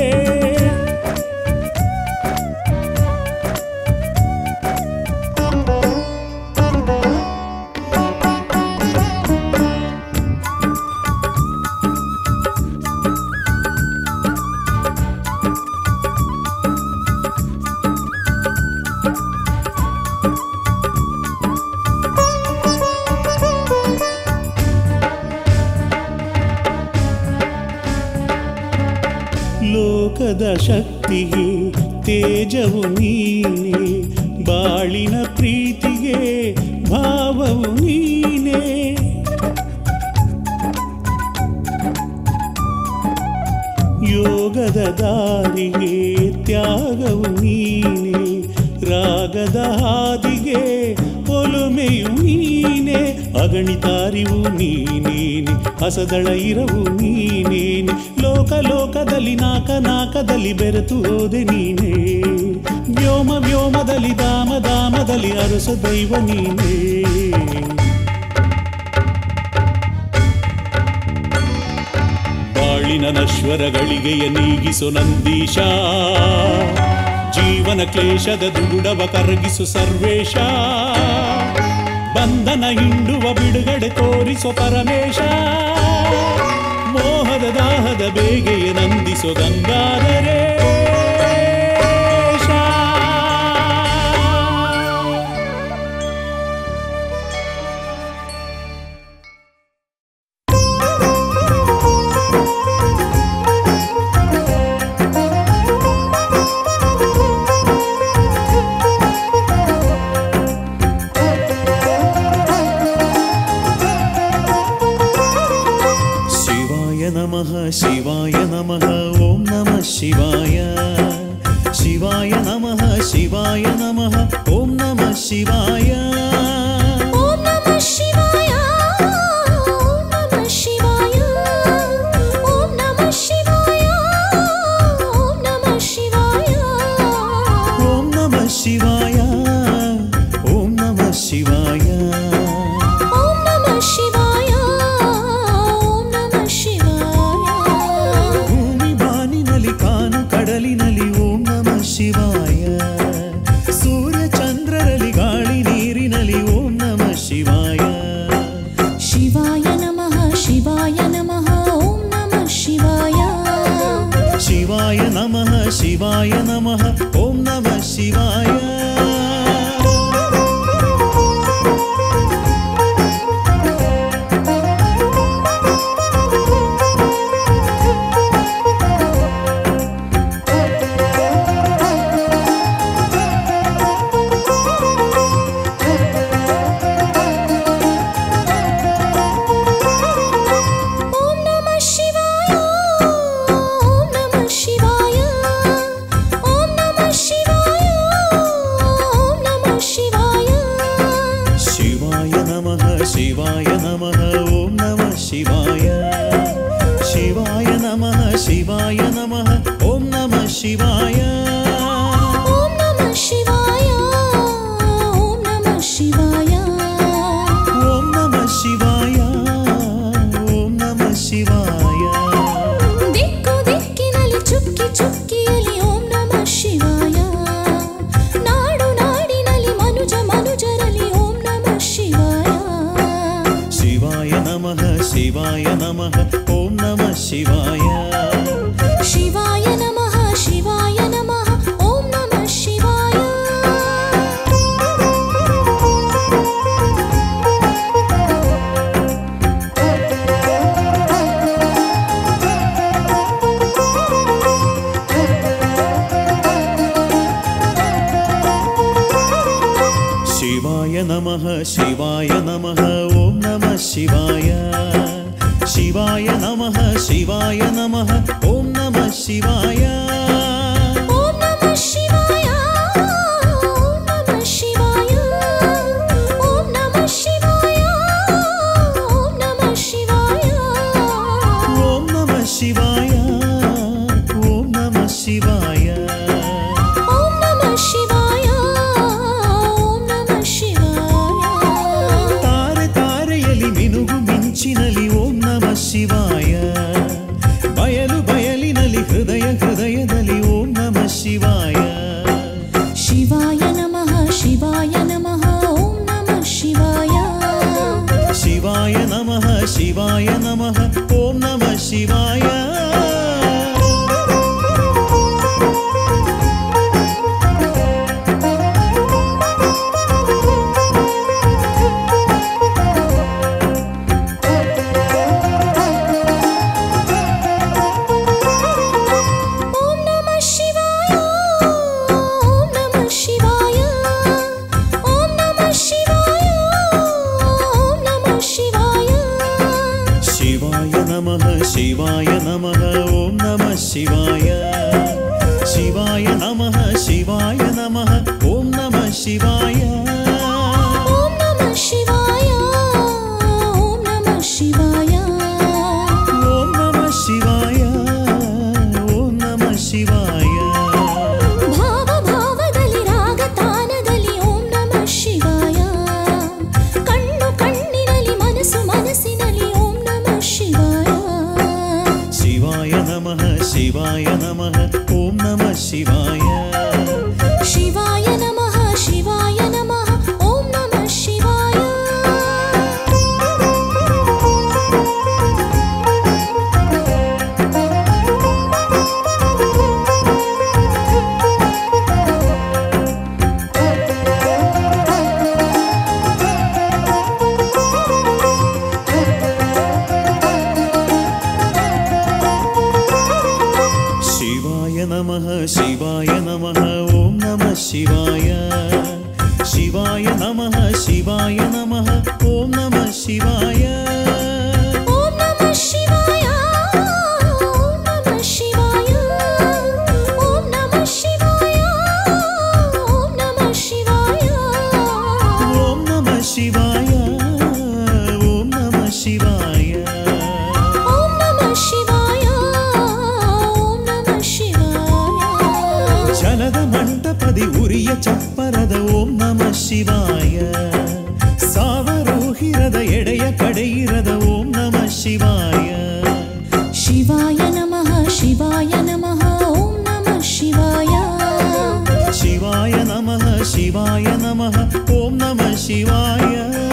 ಲೋಕದ ಶಕ್ತಿಗೆ ತೇಜವು ನೀನೆ, ಬಾಳಿನ ಪ್ರೀತಿಗೆ ಭಾವವು ನೀನೆ. ಯೋಗದ ದಾರಿಗೆ ತ್ಯಾಗವು ನೀನೆ, ರಾಗದ ಹಾದಿಗೆ ಒಲುಮೆಯು ನೀನೆ. ಅಗಣಿತಾರಿವು ನೀನೇನೆ, ಹಸದಳ ಇರವು ನೀನೇನೆ. ಲೋಕ ಲೋಕದಲ್ಲಿ ನಾಕ ನಾಕದಲ್ಲಿ ಬೆರೆತು ಹೋದೆ ನೀನೇ. ವ್ಯೋಮ ವ್ಯೋಮದಲ್ಲಿ ಧಾಮ ಧಾಮದಲ್ಲಿ ಅರಸ ದೈವ ನೀನೇ. ಬಾಳಿನ ನಶ್ವರಗಳಿಗೆಯ ನೀಗಿಸು ನಂದೀಶ, ಜೀವನ ಕ್ಲೇಶದ ದುಗುಡವ ಕರಗಿಸು ಸರ್ವೇಶ. ಬಂಧನ ಹಿಂಡುವ ಬಿಡುಗಡೆ ತೋರಿಸೋ ಪರಮೇಶ, ಮೋಹದ ದಾಹದ ಬೇಗೆಯ ನಂದಿಸೋ ಗಂಗಾಧರೇ. ಶಿವಾಯ ನಮಃ ಓಂ ನಮಃ ಶಿವಾಯ. ಶಿವಾಯ ನಮಃ ಶಿವಾಯ ನಮಃ ಓಂ ನಮಃ ಶಿವಾಯ. ಓಂ ನಮಃ ಶಿವಾಯ, ಓಂ ನಮಃ ಶಿವಾಯ, ಓಂ ನಮಃ ಶಿವಾಯ, ಓಂ ನಮಃ ಶಿವಾಯ. ಓಂ ನಮಃ ಶಿವಾಯ, ಓಂ ನಮಃ ಶಿವಾಯ. ಓಂ ನಮಃ ಶಿವಾಯ, ಓಂ ನಮಃ ಶಿವಾಯ. ಭೂಮಿ ಬಾನಿನಲ್ಲಿ ಕಾನು ಕಡಲಿನಲ್ಲಿ ಓಂ ನಮಃ ಶಿವಾಯ. ಸೂರ್ಯ ಚಂದ್ರರಲ್ಲಿ ಗಾಳಿ ನೀರಿನಲ್ಲಿ ಶಿವಾಯ ನಮಃ ಶಿವಾಯ ನಮಃ ಓಂ ನಮಃ ಶಿವಾಯ ಶಿವಾಯ ನಮಃ ಶಿವಾಯ ನಮಃ ಓಂ ನಮಃ ಶಿವಾಯ ಓಂ ನಮಃ ಶಿವಾಯ ಓಂ ನಮಃ ಶಿವಾಯ ಓಂ ನಮಃ ಶಿವಾಯ ಓಂ ನಮಃ ಶಿವಾಯ ಓಂ ನಮಃ ಶಿವಾಯ ಓಂ ನಮಃ ಶಿವಾಯ ಓಂ ನಮಃ ಶಿವಾಯ ಓಂ ನಮಃ ಶಿವಾಯ ತಾರೆ ತಾರೆಯಲ್ಲಿ ಮಿನುಗು ಮಿಂಚಿನಲ್ಲಿ ಓಂ ನಮಃ ಶಿವಾಯ ಬಯಲು ಬಯಲಿನಲ್ಲಿ ಹೃದಯ ಹೃದಯದಲ್ಲಿ ಓಂ ನಮಃ ಶಿವಾಯ ಶಿವಾಯ ನಮಃ ಶಿವಾಯ ನಮಃ ಓಂ ನಮಃ ಶಿವಾಯ ಶಿವಾಯ ನಮಃ ಶಿವಾಯ ನಮಃ ಓಂ ನಮಃ ಶಿವಾಯ ಓಂ ನಮಃ ಶಿವಾಯ ಓಂ ನಮಃ ಶಿವಾಯ ಓಂ ನಮಃ ಶಿವಾಯ ಓಂ ನಮಃ ಶಿವಾಯ ಶಿವಾಯ ನಮಃ ಶಿವಾಯ ನಮಃ ಓಂ ನಮಃ ಶಿವಾಯ ಶಿವಾಯ ನಮಃ ಶಿವಾಯ ನಮಃ ಓಂ ನಮಃ ಶಿವಾಯ ಓಂ ನಮಃ ಶಿವಾಯ ಓಂ ನಮಃ ಶಿವಾಯ ಓಂ ನಮಃ ಶಿವಾಯ ಓಂ ನಮಃ ಶಿವಾಯ ಭಾವ ಭಾವದಲ್ಲಿ ರಾಗ ತಾನದಲ್ಲಿ ಓಂ ನಮಃ ಶಿವಾಯ ಕಣ್ಣು ಕಣ್ಣಿನಲ್ಲಿ ಮನಸ್ಸು ಮನಸ್ಸಿನಲ್ಲಿ ಓಂ ನಮಃ ಶಿವಾಯ ಶಿವಾಯ ನಮಃ ಶಿವಾಯ ನಮಃ ಓಂ ನಮಃ ಶಿವಾಯ ಶಿವಾಯ ನಮಃ ಶಿವಾಯ ನಮಃ ಓಂ ನಮಃ ಶಿವಾಯ ಶಿವಾಯ ನಮಃ ಶಿವಾಯ ನಮಃ ಓಂ ನಮಃ ಶಿವಾಯ ಶಿವಾಯ ನಮಃ ಶಿವಾಯ ನಮಃ ಓಂ ನಮಃ ಶಿವಾಯ ಓಂ ನಮಃ ಶಿವಾಯ ಓಂ ನಮಃ ಶಿವಾಯ ಓಂ ನಮಃ ಶಿವಾಯ ಓಂ ನಮಃ ಶಿವಾಯ ಓಂ ನಮಃ ಶಿವಾಯ ಓಂ ನಮಃ ಶಿವಾಯ ಓಂ ನಮಃ ಶಿವಾಯ ಓಂ ನಮಃ ಶಿವಾಯ ಛಲದ ಮಂಟಪದಿ ಉರಿಯ ಚಪ್ಪರದ ಓಂ ನಮಃ ಶಿವಾಯ ಸಾವರೋಹಿರದ ಎಡೆಯ ಕಡೆಯಿರದ ಓಂ ನಮಃ ಶಿವಾಯ ಶಿವಾಯ ನಮಃ ಶಿವಾಯ ನಮಃ ಓಂ ನಮಃ ಶಿವಾಯ ಶಿವಾಯ ನಮಃ ಶಿವಾಯ ನಮಃ ಓಂ ನಮಃ ಶಿವಾಯ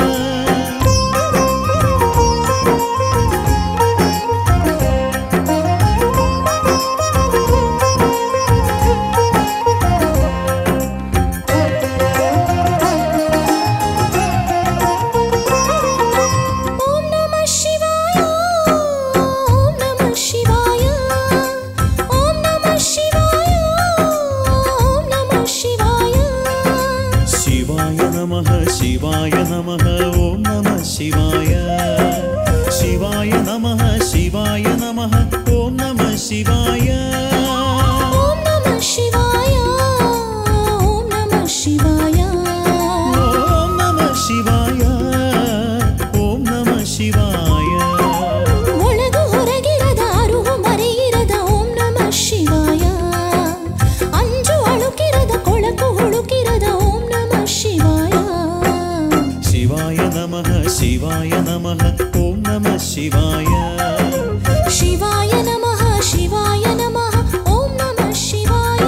ಓಂ ನಮಃ ಶಿವಾಯ ಓಂ ನಮಃ ಶಿವಾಯ ಓಂ ನಮಃ ಶಿವಾಯ ಓಂ ನಮಃ ಶಿವಾಯ ಶಿವಾಯ ನಮಃ ಶಿವಾಯ ನಮಃ ಓಂ ನಮಃ ಶಿವಾಯ ಶಿವಾಯ ನಮಃ ಶಿವಾಯ ನಮಃ ಓಂ ನಮಃ ಶಿವಾಯ ಓಂ ನಮಃ ಶಿವಾಯ ಓಂ ನಮಃ ಶಿವಾಯ ಓಂ ನಮಃ ಶಿವಾಯ ಓಂ ನಮಃ ಶಿವಾಯ ಒಳಗು ಹೊರಗಿರದ ಅರುಹು ಮರೆಯಿರದ ಓಂ ನಮಃ ಶಿವಾಯ ಅಂಜು ಅಳುಕಿರದ ಕೊಳಕು ಹುಳುಕಿರದ ಓಂ ನಮಃ ಶಿವಾಯ ಶಿವಾಯ ನಮಃ ಶಿವಾಯ ನಮಃ ಓಂ ನಮಃ ಶಿವಾಯ ಶಿವಾಯ ನಮಃ ಶಿವಾಯ ನಮಃ ಓಂ ನಮಃ ಶಿವಾಯ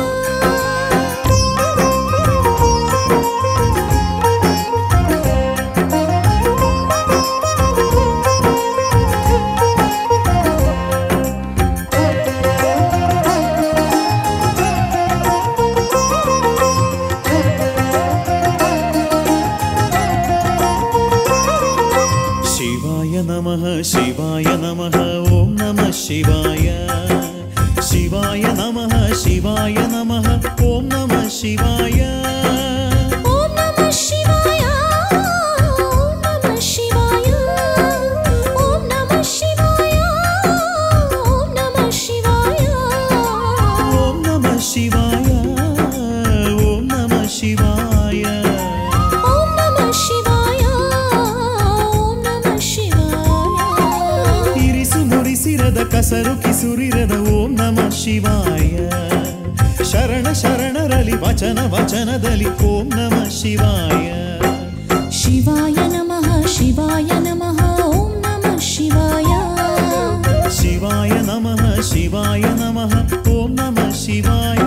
ಶಿವಾಯ ನಮಃ ಶಿವಾಯ ನಮಃ ಓಂ ನಮಃ ಶಿವಾಯ ಶಿವಾಯ ನಮಃ ಶಿವಾಯ ನಮಃ ಓಂ ನಮಃ ಶಿವಾಯ ಓಂ ನಮಃ ಶಿವಾಯ ಕಸರು ಕಿಸುರಿರದ ಓಂ ನಮಃ ಶಿವಾಯ. ಶರಣ ಶರಣರಲಿ ವಚನ ವಚನದಲ್ಲಿ ಓಂ ನಮಃ ಶಿವಾಯ. ಶಿವಾಯ ನಮಃ ಶಿವಾಯ ನಮಃ ಓಂ ನಮಃ ಶಿವಾಯ. ಶಿವಾಯ ನಮಃ ಶಿವಾಯ ನಮಃ ಓಂ ನಮಃ ಶಿವಾಯ.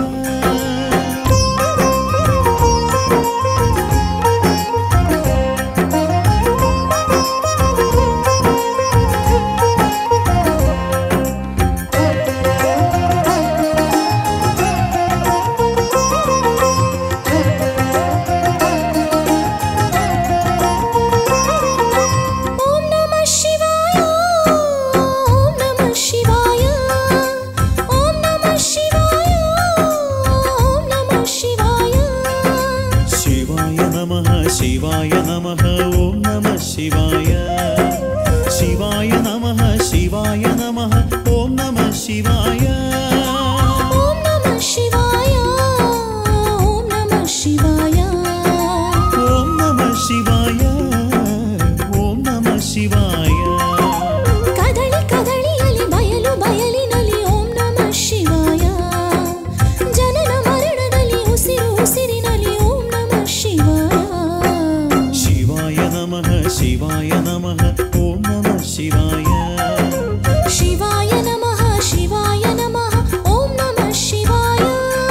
ಶಿವಾಯ ನಮಃ ಓಂ ನಮಃ ಶಿವಾಯ. ಶಿವಾಯ ನಮಃ ಶಿವಾಯ ನಮಃ ಓಂ ನಮಃ ಶಿವಾಯ. ಓಂ ನಮಃ ಶಿವಾಯ ಓಂ ನಮಃ ಶಿವಾಯ. ಓಂ ನಮಃ ಶಿವಾಯ ಓಂ ನಮಃ ಶಿವಾಯ. ಕದಳಿ ಕದಳಿಯಲ್ಲಿ ಬಯಲು ಬಯಲಿನಲ್ಲಿ ಓಂ ನಮಃ ಶಿವಾಯ. ಜನನ ಮರಣದಲ್ಲಿ ಉಸಿರು ಉಸಿರಿನಲ್ಲಿ ಓಂ ನಮಃ ಶಿವಾಯ. ಶಿವಾಯ ನಮಃ ಶಿವಾಯ ನಮಃ ಓಂ ನಮಃ ಶಿವಾಯ. ಶಿವಾಯ ನಮಃ ಶಿವಾಯ ನಮಃ ಓಂ ನಮಃ ಶಿವಾಯ.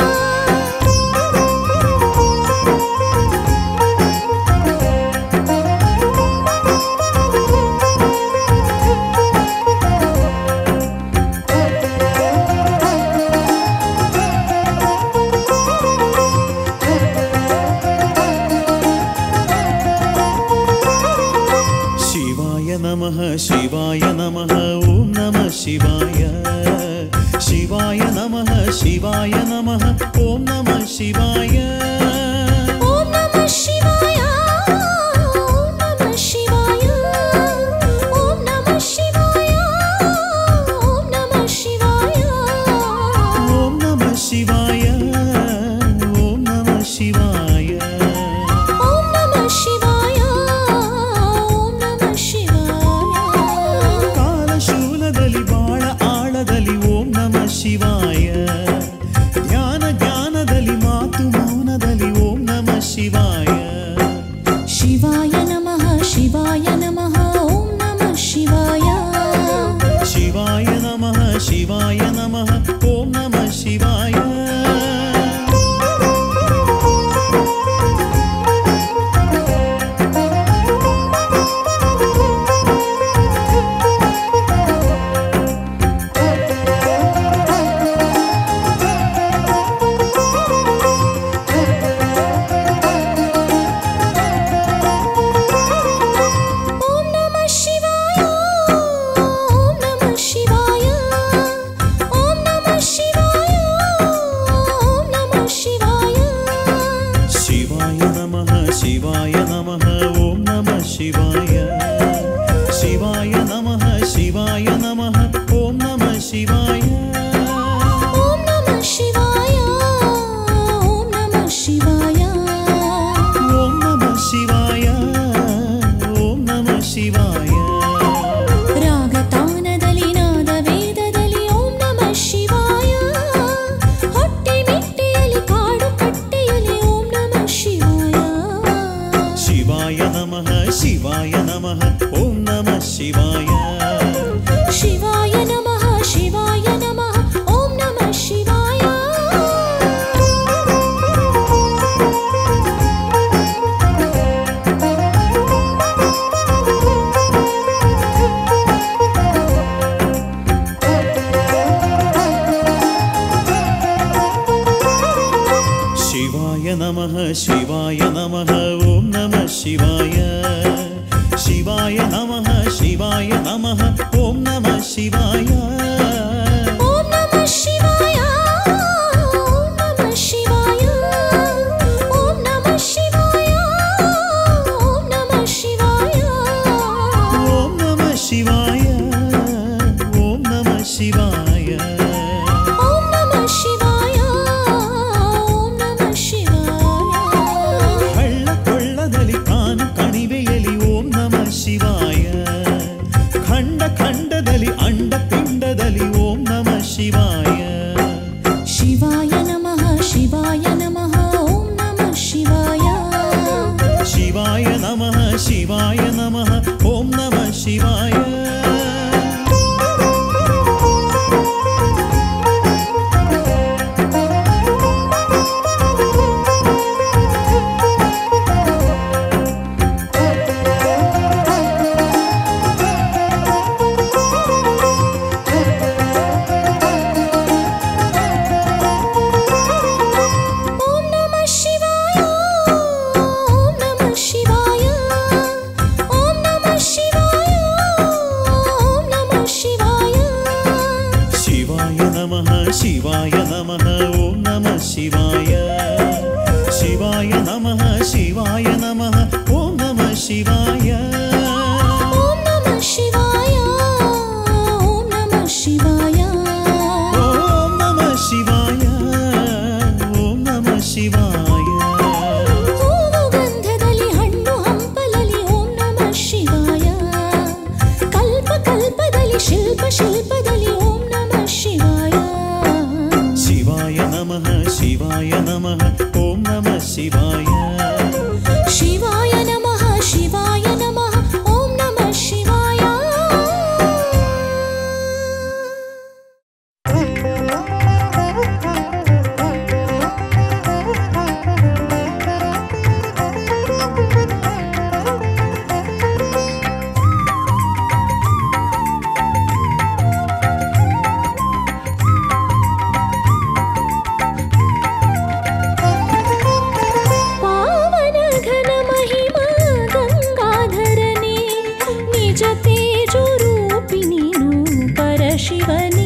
ಶಿವಾಯ ನಮಃ ಶಿವಾಯ ನಮಃ ಓಂ ನಮಃ ಶಿವಾಯ. ಶಿವಾಯ ನಮಃ ಶಿವಾಯ ನಮಃ ಓಂ ನಮಃ ಶಿವಾಯ. ಓಂ ನಮಃ ಶಿವಾಯ ಓಂ ನಮಃ ಶಿವಾಯ. ಓಂ ನಮಃ ಶಿವಾಯ ಓಂ ನಮಃ ಶಿವಾಯ. ಓಂ ನಮಃ ಶಿವಾಯ ಓಂ ನಮಃ ಶಿವಾಯ. ಓಂ ನಮಃ ಶಿವಾಯ ಓಂ ನಮಃ ಶಿವಾಯ. ಕಾಲಶೂಲದಲ್ಲಿ ಬಾಳ ಆಳದಲ್ಲಿ ಓಂ ನಮಃ ಶಿವಾಯ. ಧ್ಯಾನ ಜ್ಞಾನದಲ್ಲಿ ಮಾತು ಮೌನದಲ್ಲಿ ಓಂ ನಮಃ ಶಿವಾಯ. ಶಿವಾಯ ನಮಃ ಶಿವಾಯ ನಮಃ ಓಂ ನಮಃ ಶಿವಾಯ. ಶಿವಾಯ ನಮಃ ಶಿವಾಯ ನಮಃ ಓಂ ನಮಃ ಶಿವಾಯ. ಓಂ ನಮಃ ಶಿವಾಯ ಓಂ ನಮಃ ಶಿವಾಯ. ಓಂ ನಮಃ ಶಿವಾಯ ಓಂ ನಮಃ ಶಿವಾಯ. ಶಿವಾಯ ನಮಃ ಶಿವಾಯ ನಮಃ ಓಂ ನಮಃ ಶಿವಾಯ. ಶಿವಾಯ ನಮಃ ಶಿವಾಯ ನಮಃ ಓಂ ನಮಃ ಶಿವಾಯ. ಓಂ ನಮಃ ಶಿವಾಯ ಓಂ ನಮಃ ಶಿವಾಯ. ಓಂ ನಮಃ ಶಿವಾಯ ಓಂ ನಮಃ ಶಿವಾಯ. ರಾಗ ತಾನದಲ್ಲಿ ನಾದ ವೇದದಲ್ಲಿ ಓಂ ನಮಃ ಶಿವಾಯ. ಹೊಟ್ಟೆ ಮೆಟ್ಟೆಯಲ್ಲಿ ಕಾಡು ಕಟ್ಟೆಯಲ್ಲಿ ಓಂ ನಮಃ ಶಿವಾಯ. ಶಿವಾಯ ನಮಃ ಶಿವಾಯ ನಮಃ ಓಂ ನಮಃ ಶಿವಾಯ. ಶಿವಾಯ ನಮಃ ಶಿವಾಯ ನಮಃ ಓಂ ನಮಃ ಶಿವಾಯ. ಶಿವಾಯ ನಮಃ ಶಿವಾಯ ನಮಃ ಓಂ ನಮಃ ಶಿವಾಯ. ಶಿವಾಯ ನಮಃ ಶಿವಾಯ ನಮಃ ಓಂ ನಮಃ ಶಿವಾಯ. ಓಂ ನಮಃ ಶಿವಾಯ ಓಂ ನಮಃ ಶಿವಾಯ. ಓಂ ನಮಃ ಶಿವಾಯ ಓಂ ನಮಃ ಶಿವಾಯ. ಓಂ ನಮಃ ಶಿವಾಯ ಓಂ ನಮಃ ಶಿವಾಯ. ಓಂ ನಮಃ ಶಿವಾಯ ಓಂ ನಮಃ ಶಿವಾಯ. ಹಳ್ಳ ಕೊಳ್ಳದಲ್ಲಿ ಕಾನು ಕಣಿವೆಯಲ್ಲಿ ಓಂ ನಮಃ ಶಿವಾಯ. ಖಂಡ ಖಂಡದಲ್ಲಿ ಅಂಡ ಪಿಂಡ ಶಿವಾಯ ನಮಃ ಓಂ ನಮಃ ಶಿವಾಯ ಶಿವಾಯ ನಮಃ ಓಂ ನಮಃ ಶಿವಾಯ ಶಿವಾಯ ನಮಃ ಶಿವಾಯ ನಮಃ ಓಂ ನಮಃ ಶಿವಾಯ ಓಂ ನಮಃ ಶಿವಾಯ ಓಂ ನಮಃ ಶಿವಾಯ ಓಂ ನಮಃ ಶಿವಾಯ ಓಂ ನಮಃ ಶಿವಾಯ ಹೂವು ಗಂಧದಲ್ಲಿ ಹಣ್ಣು ಹಂಪಲಲ್ಲಿ ಓಂ ನಮಃ ಶಿವಾಯ ಕಲ್ಪ ಕಲ್ಪದಲ್ಲಿ ಶಿಲ್ಪ ಶಿಲ್ಪದಲ್ಲಿ ಓಂ ನಮಃ ಶಿವಾಯ ಶಿವಾಯ ನಮಃ ಶಿವಾಯ ನಮಃ ಓಂ ನಮಃ ಶಿವಾಯ ಶಿವಾಯ ನಮಃ ಶಿವಾಯ ನಮಃ ಓಂ ನಮಃ ಶಿವಾಯ ಪಾವನ ಘನ ಮಹಿಮಾ ಗಂಗಾಧರನೇ ನಿಜ ತೇಜೋ ರೂಪಿ ನೀನು ಪರಶಿವನೇ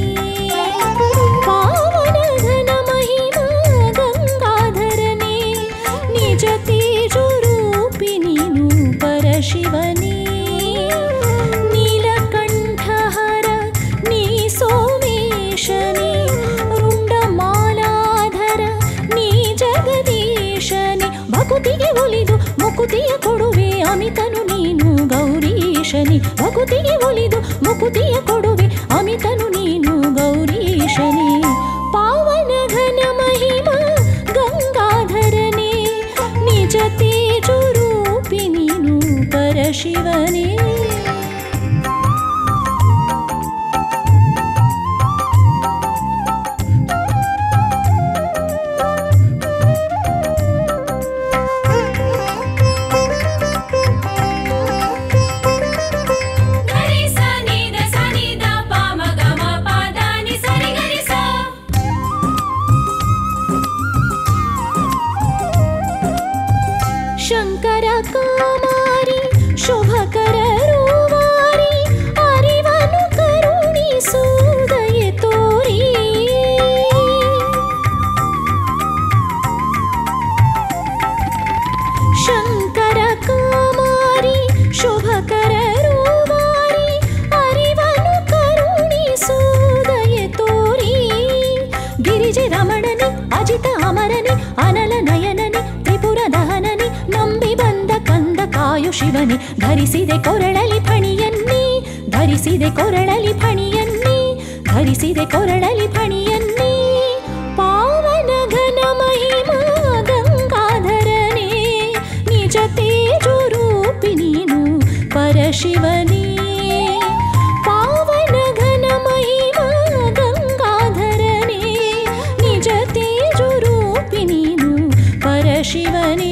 ಪಾವನ ಘನ ಮಹಿಮಾ ಗಂಗಾಧರನೇ ನಿಜ ತೇಜೋ ರೂಪಿ ನೀನು ಪರಶಿವನೇ ನೀಲಕಂಠಹರ ನೀ ಸೋಮೇಶನೇ ರುಂಡಮಾಲಾಧರ ನೀ ಜಗದೀಶನೇ ಭಕುತಿಗೆ ಒಲಿದು ಮುಕುತಿಯ ಕೊಡುವೆ ಅಮಿತನು ನೀನು ಗೌರೀಶನೇ ಭಕುತಿಗೆ ಒಲಿದು ಮುಕುತಿಯ ಕೊಡುವೆ ಅಮಿತನು ನೀನು ಗೌರೀಶನೇ ಪಾವನ ಘನ ಮಹಿಮಾ ಗಂಗಾಧರನೇ ನಿಜ ತೇಜೋ ರೂಪಿ ನೀನು ಪರಶಿವನೇ ಗರಿಸ ನೀದ ಸನಿದ ಪಾಮ ಗಮ ಪಾದಾನಿ ಸರಿ ಗರಿಸ ಶಂಕರ ಕಾಮಾರಿ ಶುಭಕರ ರೂವಾರಿ ಅರಿವನು ಕರುಣಿಸುವುದಯ ತೋರಿ ಶಂಕರ ಕಾಮಾರಿ ಶುಭಕರ ರೂವಾರಿ ಅರಿವನು ಕರುಣಿಸುವುದಯ ತೋರಿ ಗಿರಿಜೆ ರಮಣನೆ ಅಜಿತ ಅಮರನೆ ಅನಲ ನಯನನೆ ತ್ರಿಪುರ ದಹನನೆ ನಂಬಿ ಬಂದ ಕಂದ ಕಾಯು ಶಿವನೆ ಧರಿಸಿದೆ ಕೊರಳಲಿ ಫಣಿಯನ್ನೇ ಧರಿಸಿದೆ ಕೊರಳಲಿ ಫಣಿಯನ್ನೇ ಧರಿಸಿದೆ ಕೊರಳಲಿ ಫಣಿಯನ್ನೇ ಪಾವನ ಘನ ಮಹಿಮಾ ಗಂಗಾಧರನೇ ನಿಜ ತೇಜೋ ರೂಪಿ ನೀನು ಪರಶಿವನೇ ಪಾವನ ಘನ ಮಹಿಮಾ ಗಂಗಾಧರನೇ ನಿಜ ತೇಜೋ ರೂಪಿ ನೀನು ಪರಶಿವನೇ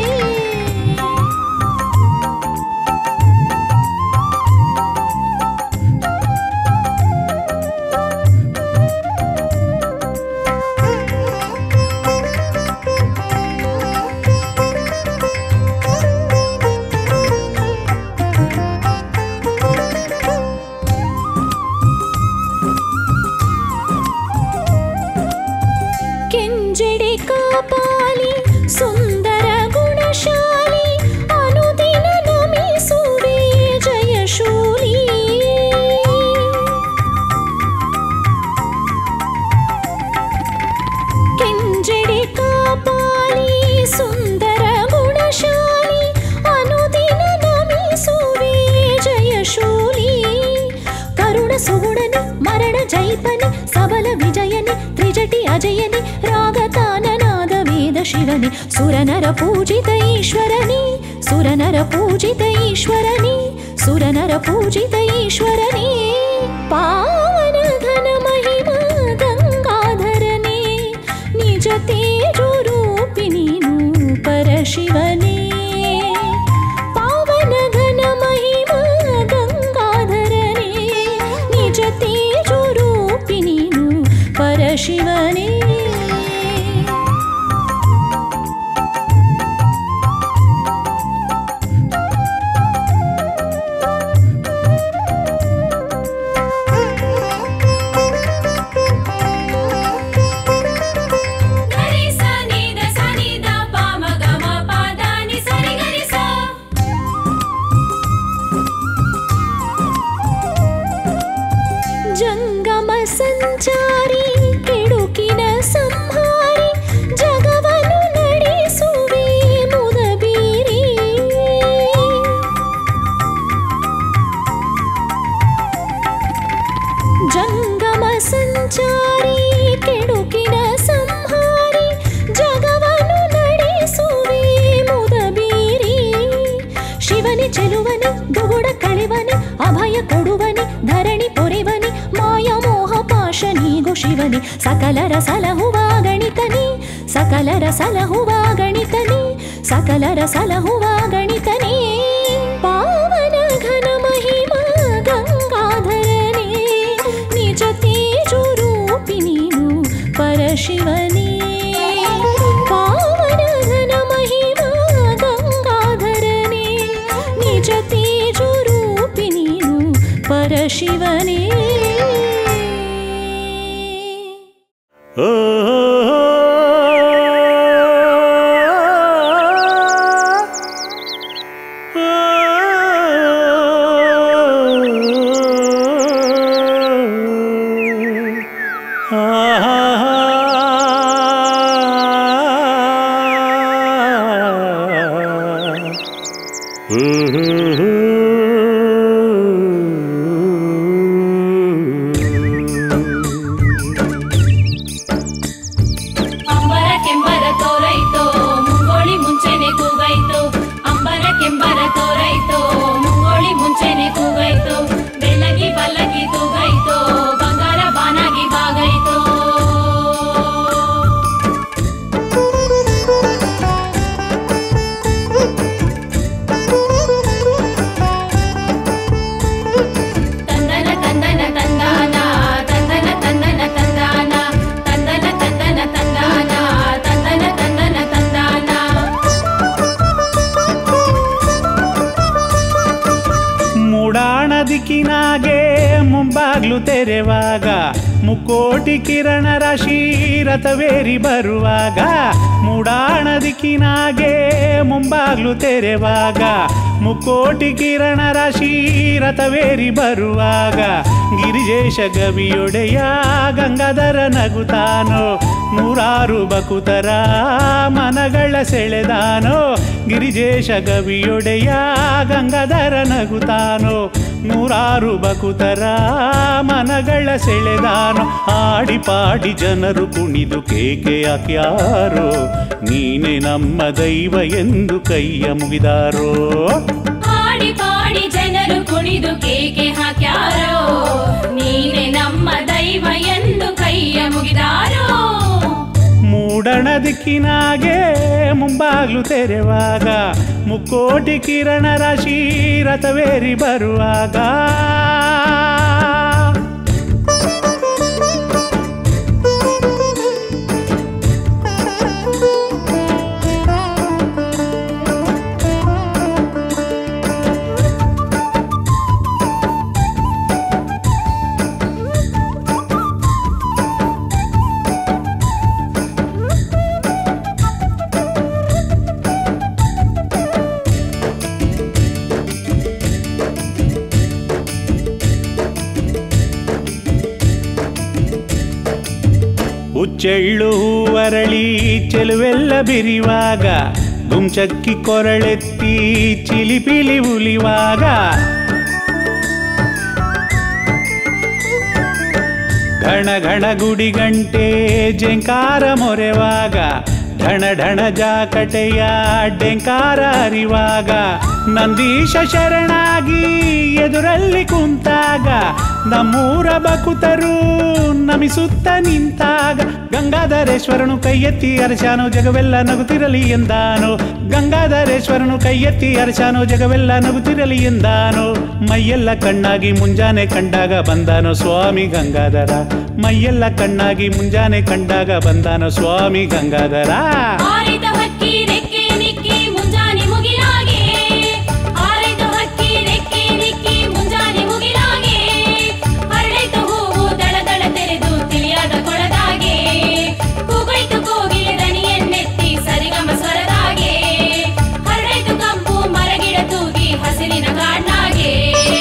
ಕೆಂಜೆಡೆ ಕಾಪಾಲಿ ಸುಂದರ ಗುಣಶಾಲಿ ಅನುದಿನ ನಮಿಸುವೆ ಜಯಶೂಲಿ ಕೆಂಜೆಡೆ ಕಾಪಾಲಿ ಸುಂದರ ಗುಣಶಾಲಿ ಅನುದಿನ ನಮಿಸುವೆ ಜಯಶೂಲಿ ಕರುಣ ಸುಗುಣನೆ ಮರಣ ಜೈಪನೆ ಸಬಲ ವಿಜಯನೆ ತ್ರಿಜಟಿ ಅಜಯನೆ ರಾಗತಾನನಾದ ವೇದ ಶಿವನೆ ಸುರನರ ಪೂಜಿತ ಈಶ್ವರನೇ ಸುರನರ ಪೂಜಿತ ಈಶ್ವರನೇ ಸುರನರ ಪೂಜಿತ ಈಶ್ವರನೇ ಪಾವನ ಘನ ಮಹಿಮಾ ಗಂಗಾಧರನೇ ನಿಜ ತೇಜೋ ರೂಪಿ ನೀನು ಪರಶಿವನೇ ಪಾವನ ಘನ ಮಹಿಮಾ ಗಂಗಾಧರನೇ ನಿಜ ತೇಜೋ ರೂಪಿ ನೀನು ಪರಶಿವನೇ ಜಂಗಮ ಸಂಚಾರಿ ಕೆಡುಕಿನ ಸಂಹಾರಿ ಜಗವನ್ನು ನಡೆಸುವೆ ಮುದಬೀರಿ ಜಂಗಮ ಸಂಚಾರಿ ಕೆಡುಕಿನ ಸಂಹಾರಿ ಜಗವನ್ನು ನಡೆಸುವೆ ಮುದಬೀರಿ ಶಿವನೇ ಚೆಲುವನೆ ದುಗುಡ ಕಳೆವನೆ ಅಭಯ ಕೊಡುವನೆ ಧರಣಿ ಪೊರೆವನೆ ಮಾಯ ಮೋಹ ಪಾಶ ನೀಗು ಶಿವನೇ ಸಕಲರ ಸಲಹುವ ಗಣಿತನೇ ಸಕಲರ ಸಲಹುವ ಗಣಿತನೇ ಸಕಲರ ಸಲಹುವ ಗಣಿತನೇ ಪಾವನ ಘನ ಮಹಿಮಾ ಗಂಗಾಧರನೇ ನಿಜ ತೇಜೋ ರೂಪಿ ನೀನು ಪರಶಿವನೇ ಪಾವನ ಘನ ಮಹಿಮಾ ಗಂಗಾಧರನೇ ನಿಜ ತೇಜೋ ರೂಪಿ ನೀನು ಪರಶಿವನೇ ದಿಕ್ಕಿನಾಗೆ ಮುಂಬಾಗ್ಲು ತೆರೆವಾಗ ಮುಕ್ಕೋಟಿ ಕಿರಣ ರಾಶಿ ರಥವೇರಿ ಬರುವಾಗ ಮೂಡಾಣ ದಿಕ್ಕಿನಾಗೆ ಮುಂಬಾಗ್ಲು ತೆರೆವಾಗ ಮುಕ್ಕೋಟಿ ಕಿರಣ ರಾಶಿ ರಥವೇರಿ ಬರುವಾಗ ಗಿರಿಜೇಶ ಗವಿಯೊಡೆಯ ಗಂಗಾಧರ ನಗುತ್ತಾನೋ ನೂರಾರು ಬಕುತರ ಮನಗಳ ಸೆಳೆದಾನೋ ಗಿರಿಜೇಶ ಗವಿಯೊಡೆಯ ಗಂಗಾಧರ ನಗುತ್ತಾನೋ ನೂರಾರು ಬಕುತರ ಮನಗಳ ಸೆಳೆದಾನೋ ಆಡಿ ಪಾಡಿ ಜನರು ಕುಣಿದು ಕೇಕೆ ಹಾಕ್ಯಾರೋ ನೀನೆ ನಮ್ಮ ದೈವ ಎಂದು ಕೈಯ ಮುಗಿದಾರೋ ಆಡಿ ಪಾಡಿ ಜನರು ಕುಣಿದು ಕೇಕೆ ಹಾಕ್ಯಾರೋ ನೀನೆ ನಮ್ಮ ದೈವ ಎಂದು ಕೈಯ ಮುಗಿದಾರೋ ಮೂಡಣ ದಿಕ್ಕಿನಾಗೆ ಮುಂಬಾಗ್ಲು ತೆರೆವಾಗ ಮುಕ್ಕೋಟಿ ಕಿರಣ ರಾಶಿ ರಥವೇರಿ ಬರುವಾಗ ಹುಚ್ಚೆಳ್ಳು ಹೂವರಳಿ ಚೆಲುವೆಲ್ಲ ಬಿರಿವಾಗ ಗುಂಚಕ್ಕಿ ಕೊರಳೆತ್ತಿ ಚಿಲಿಪಿಲಿ ಉಲಿವಾಗ ಘಣ ಘಣ ಗುಡಿ ಗಂಟೆ ಜಂಕಾರ ಮೊರೆವಾಗ ಢಣ ಢಣ ಜಾಕಟೆಯ ಡೆಂಕಾರ ಅರಿವಾಗ ನಂದೀಶ ಶರಣಾಗಿ ಎದುರಲ್ಲಿ ಕುಂತಾಗ ನಮ್ಮೂರ ಬಕುತರು ನಮಿಸುತ್ತ ನಿಂತಾಗ ಗಂಗಾಧರೇಶ್ವರನು ಕೈ ಎತ್ತಿ ಅರಶಾನೋ ಜಗವೆಲ್ಲ ನಗುತ್ತಿರಲಿ ಎಂದಾನೋ. ಗಂಗಾಧರೇಶ್ವರನು ಕೈ ಎತ್ತಿ ಅರಶಾನೋ ಜಗವೆಲ್ಲ ನಗುತ್ತಿರಲಿ ಎಂದಾನೋ. ಮೈಯೆಲ್ಲ ಕಣ್ಣಾಗಿ ಮುಂಜಾನೆ ಕಂಡಾಗ ಬಂದಾನೋ ಸ್ವಾಮಿ ಗಂಗಾಧರ. ಮೈಯೆಲ್ಲ ಕಣ್ಣಾಗಿ ಮುಂಜಾನೆ ಕಂಡಾಗ ಬಂದಾನೋ ಸ್ವಾಮಿ ಗಂಗಾಧರ. ಆರಿದ ಹಕ್ಕಿ ರೆಕ್ಕೆ ನಿಕ್ಕಿ ಮುಂಜಾನೆ ಮುಗಿಲಾಗೆ, ಆರಿದ ಹಕ್ಕಿ ರೆಕ್ಕೆ ನಿಕ್ಕಿ ಮುಂಜಾನೆ ಮುಗಿಲಾಗೆ, ಹರಳಿತು ಹೂವು ದಳ ದಳ ತೆರೆದು ತಿಳಿಯಾದ ಕೊಳದಾಗೆ, ಕೂಗೈತು ಕೋಗಿಲೆ ದನಿಯನ್ನೆತ್ತಿ ಸರಿಗಮ ಸ್ವರದಾಗೆ, ಹರಳಿತು ಕಂಪು ಮರಗಿಡ ತೂಗಿ ಹಸಿರಿನ ಕಾಡ್ನಾಗೆ.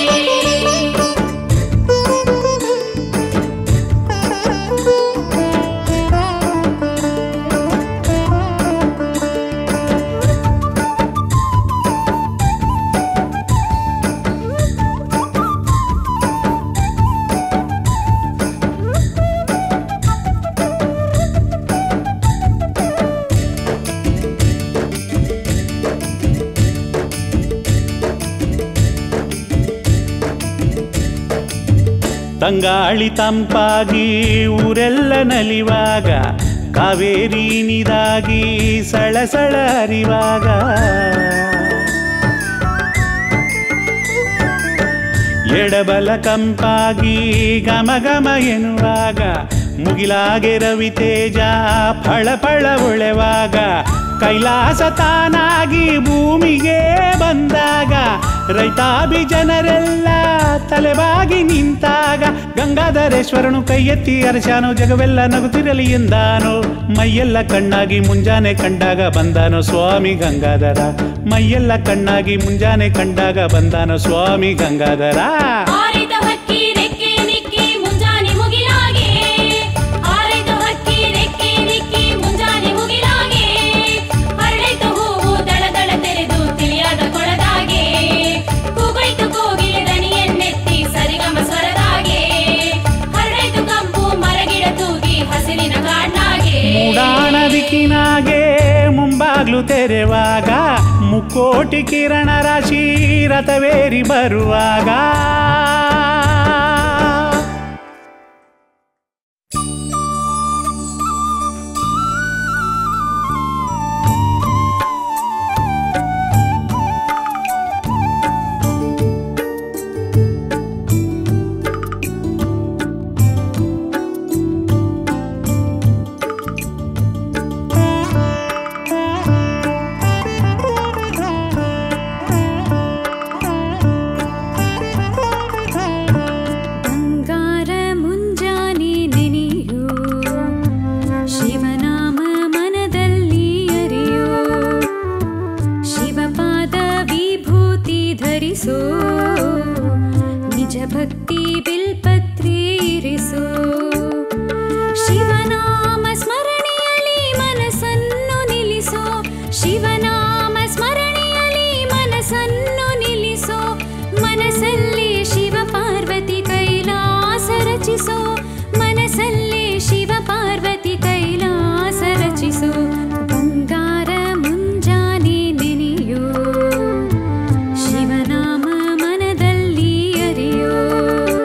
ತಂಗಾಳಿ ತಂಪಾಗಿ ಊರೆಲ್ಲ ನಲಿವಾಗ ಕಾವೇರಿ ನಿದಾಗಿ ಸಳಸಳ ಹರಿವಾಗ ಎಡಬಲ ಕಂಪಾಗಿ ಘಮ ಘಮ ಎನ್ನುವಾಗ ಮುಗಿಲಾಗೆ ರವಿತೇಜ ಫಳ ಫಳ ಹೊಳೆವಾಗ ಕೈಲಾಸ ತಾನಾಗಿ ಭೂಮಿಗೆ ಬಂದಾಗ ರೈತಾಭಿ ಜನರೆಲ್ಲ ತಲೆಬಾಗಿ ನಿಂತಾಗ ಗಂಗಾಧರೇಶ್ವರನು ಕೈ ಎತ್ತಿ ಅರಶಾನೋ ಜಗವೆಲ್ಲ ನಗುತ್ತಿರಲಿ ಎಂದಾನೋ. ಮೈಯೆಲ್ಲ ಕಣ್ಣಾಗಿ ಮುಂಜಾನೆ ಕಂಡಾಗ ಬಂದಾನೋ ಸ್ವಾಮಿ ಗಂಗಾಧರ. ಮೈಯೆಲ್ಲ ಕಣ್ಣಾಗಿ ಮುಂಜಾನೆ ಕಂಡಾಗ ಬಂದಾನೋ ಸ್ವಾಮಿ ಗಂಗಾಧರ. ಆರಿದ ಹಕ್ಕಿ ರೆಕ್ಕೆ ನಿಕ್ಕಿ ಮುಂಜಾನೆ ಮುಗಿಲಾಗೆ, ಆರಿದ ಹಕ್ಕಿ ರೆಕ್ಕೆ ನಿಕ್ಕಿ ಮುಂಜಾನೆ ಮುಗಿಲಾಗೆ, ಹರಳಿತು ಹೂವು ದಳ ದಳ ತೆರೆದು ತಿಳಿಯಾದ ಕೊಳದಾಗೆ, ಕೂಗೈತು ಕೋಗಿಲೆ ದನಿಯನ್ನೆತ್ತಿ ಸರಿಗಮ ಸ್ವರದಾಗೆ, ಹರಳಿತು ಕಂಪು ಮರಗಿಡ ತೂಗಿ ಹಸಿರಿನ ಕಾಡ್ನಾಗೆ. ಮೂಡಾಣ ದಿಕ್ಕಿನಾಗೆ ಮುಂಬಾಗ್ಲು ತೆರೆವಾಗ ಮುಕ್ಕೋಟಿ ಕಿರಣ ರಾಶಿ ರಥವೇರಿ ಬರುವಾಗ ನಿಜ ಭಕ್ತಿ ಬಿಲ್ಪತ್ರೆ ಇರಿಸೋ. ಶಿವನಾಮ ಸ್ಮರಣೆಯಲ್ಲಿ ಮನಸ್ಸನ್ನು ನಿಲ್ಲಿಸೋ, ಶಿವನಾಮ ಸ್ಮರಣೆಯಲ್ಲಿ ಮನಸ್ಸನ್ನು ನಿಲ್ಲಿಸೋ, ಮನಸ್ಸಲ್ಲಿ ಶಿವ ಪಾರ್ವತಿ ಕೈಲಾಸ ರಚಿಸೋ, ಮನಸ್ಸಲ್ಲಿ ಶಿವ ಪಾರ್ವತಿ ಕೈಲಾಸ ರಚಿಸೋ. ಬಂಗಾರ ಮುಂಜಾನೆ ನೆನೆಯೋ, ಶಿವನಾಮ ಮನದಲ್ಲಿ ಅರಿಯೋ.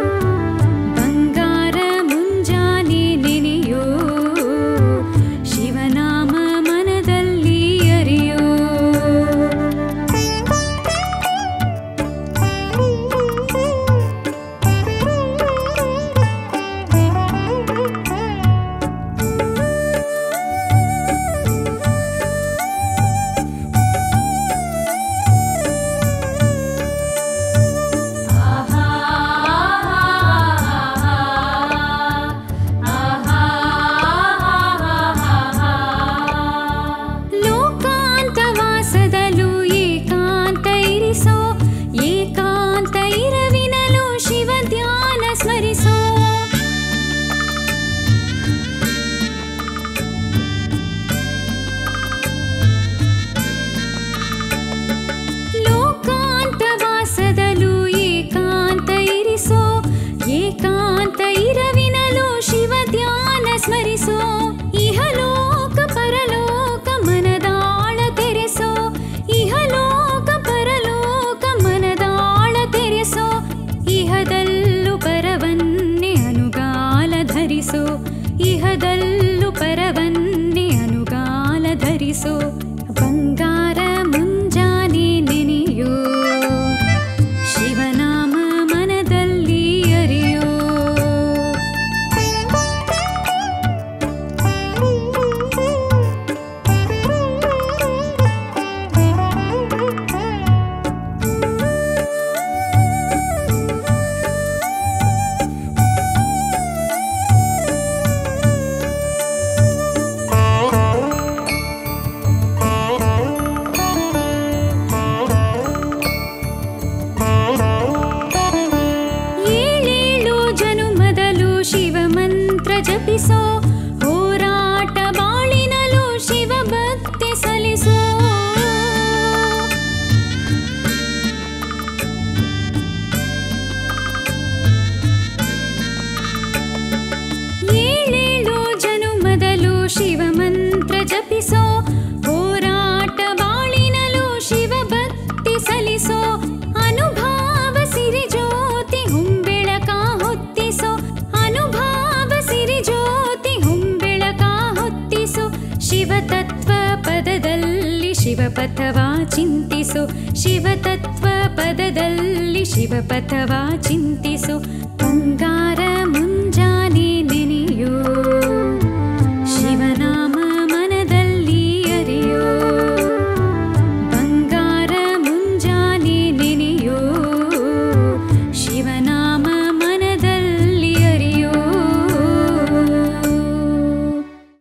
ಜಪಿಸೋ ಹೋರಾಟ ಬಾಳಿನಲು ಶಿವ ಭಕ್ತಿ ಸಲಿಸೋ ಏಳೇಳು ಜನುಮದಲು ಶಿವ ಮಂತ್ರ ಜಪಿಸೋ ಹೋರಾಟ ಬಾಳಿನಲು ಶಿವ ಭಕ್ತಿ ಸಲಿಸೋ ಅನುಭಾವ ಸಿರಿ ಜ್ಯೋತಿ ಹುಂಬೆಳಕ ಹೊತ್ತಿಸೋ ಅನುಭಾವ ಸಿರಿ ಜ್ಯೋತಿ ಹುಂಬೆಳಕ ಹೊತ್ತಿಸೋ ಶಿವತತ್ವ ಪದದಲ್ಲಿ ಶಿವಪಥವ ಚಿಂತಿಸು ಶಿವತತ್ವ ಪದದಲ್ಲಿ ಶಿವಪಥವ ಚಿಂತಿಸು ಬಂಗಾರ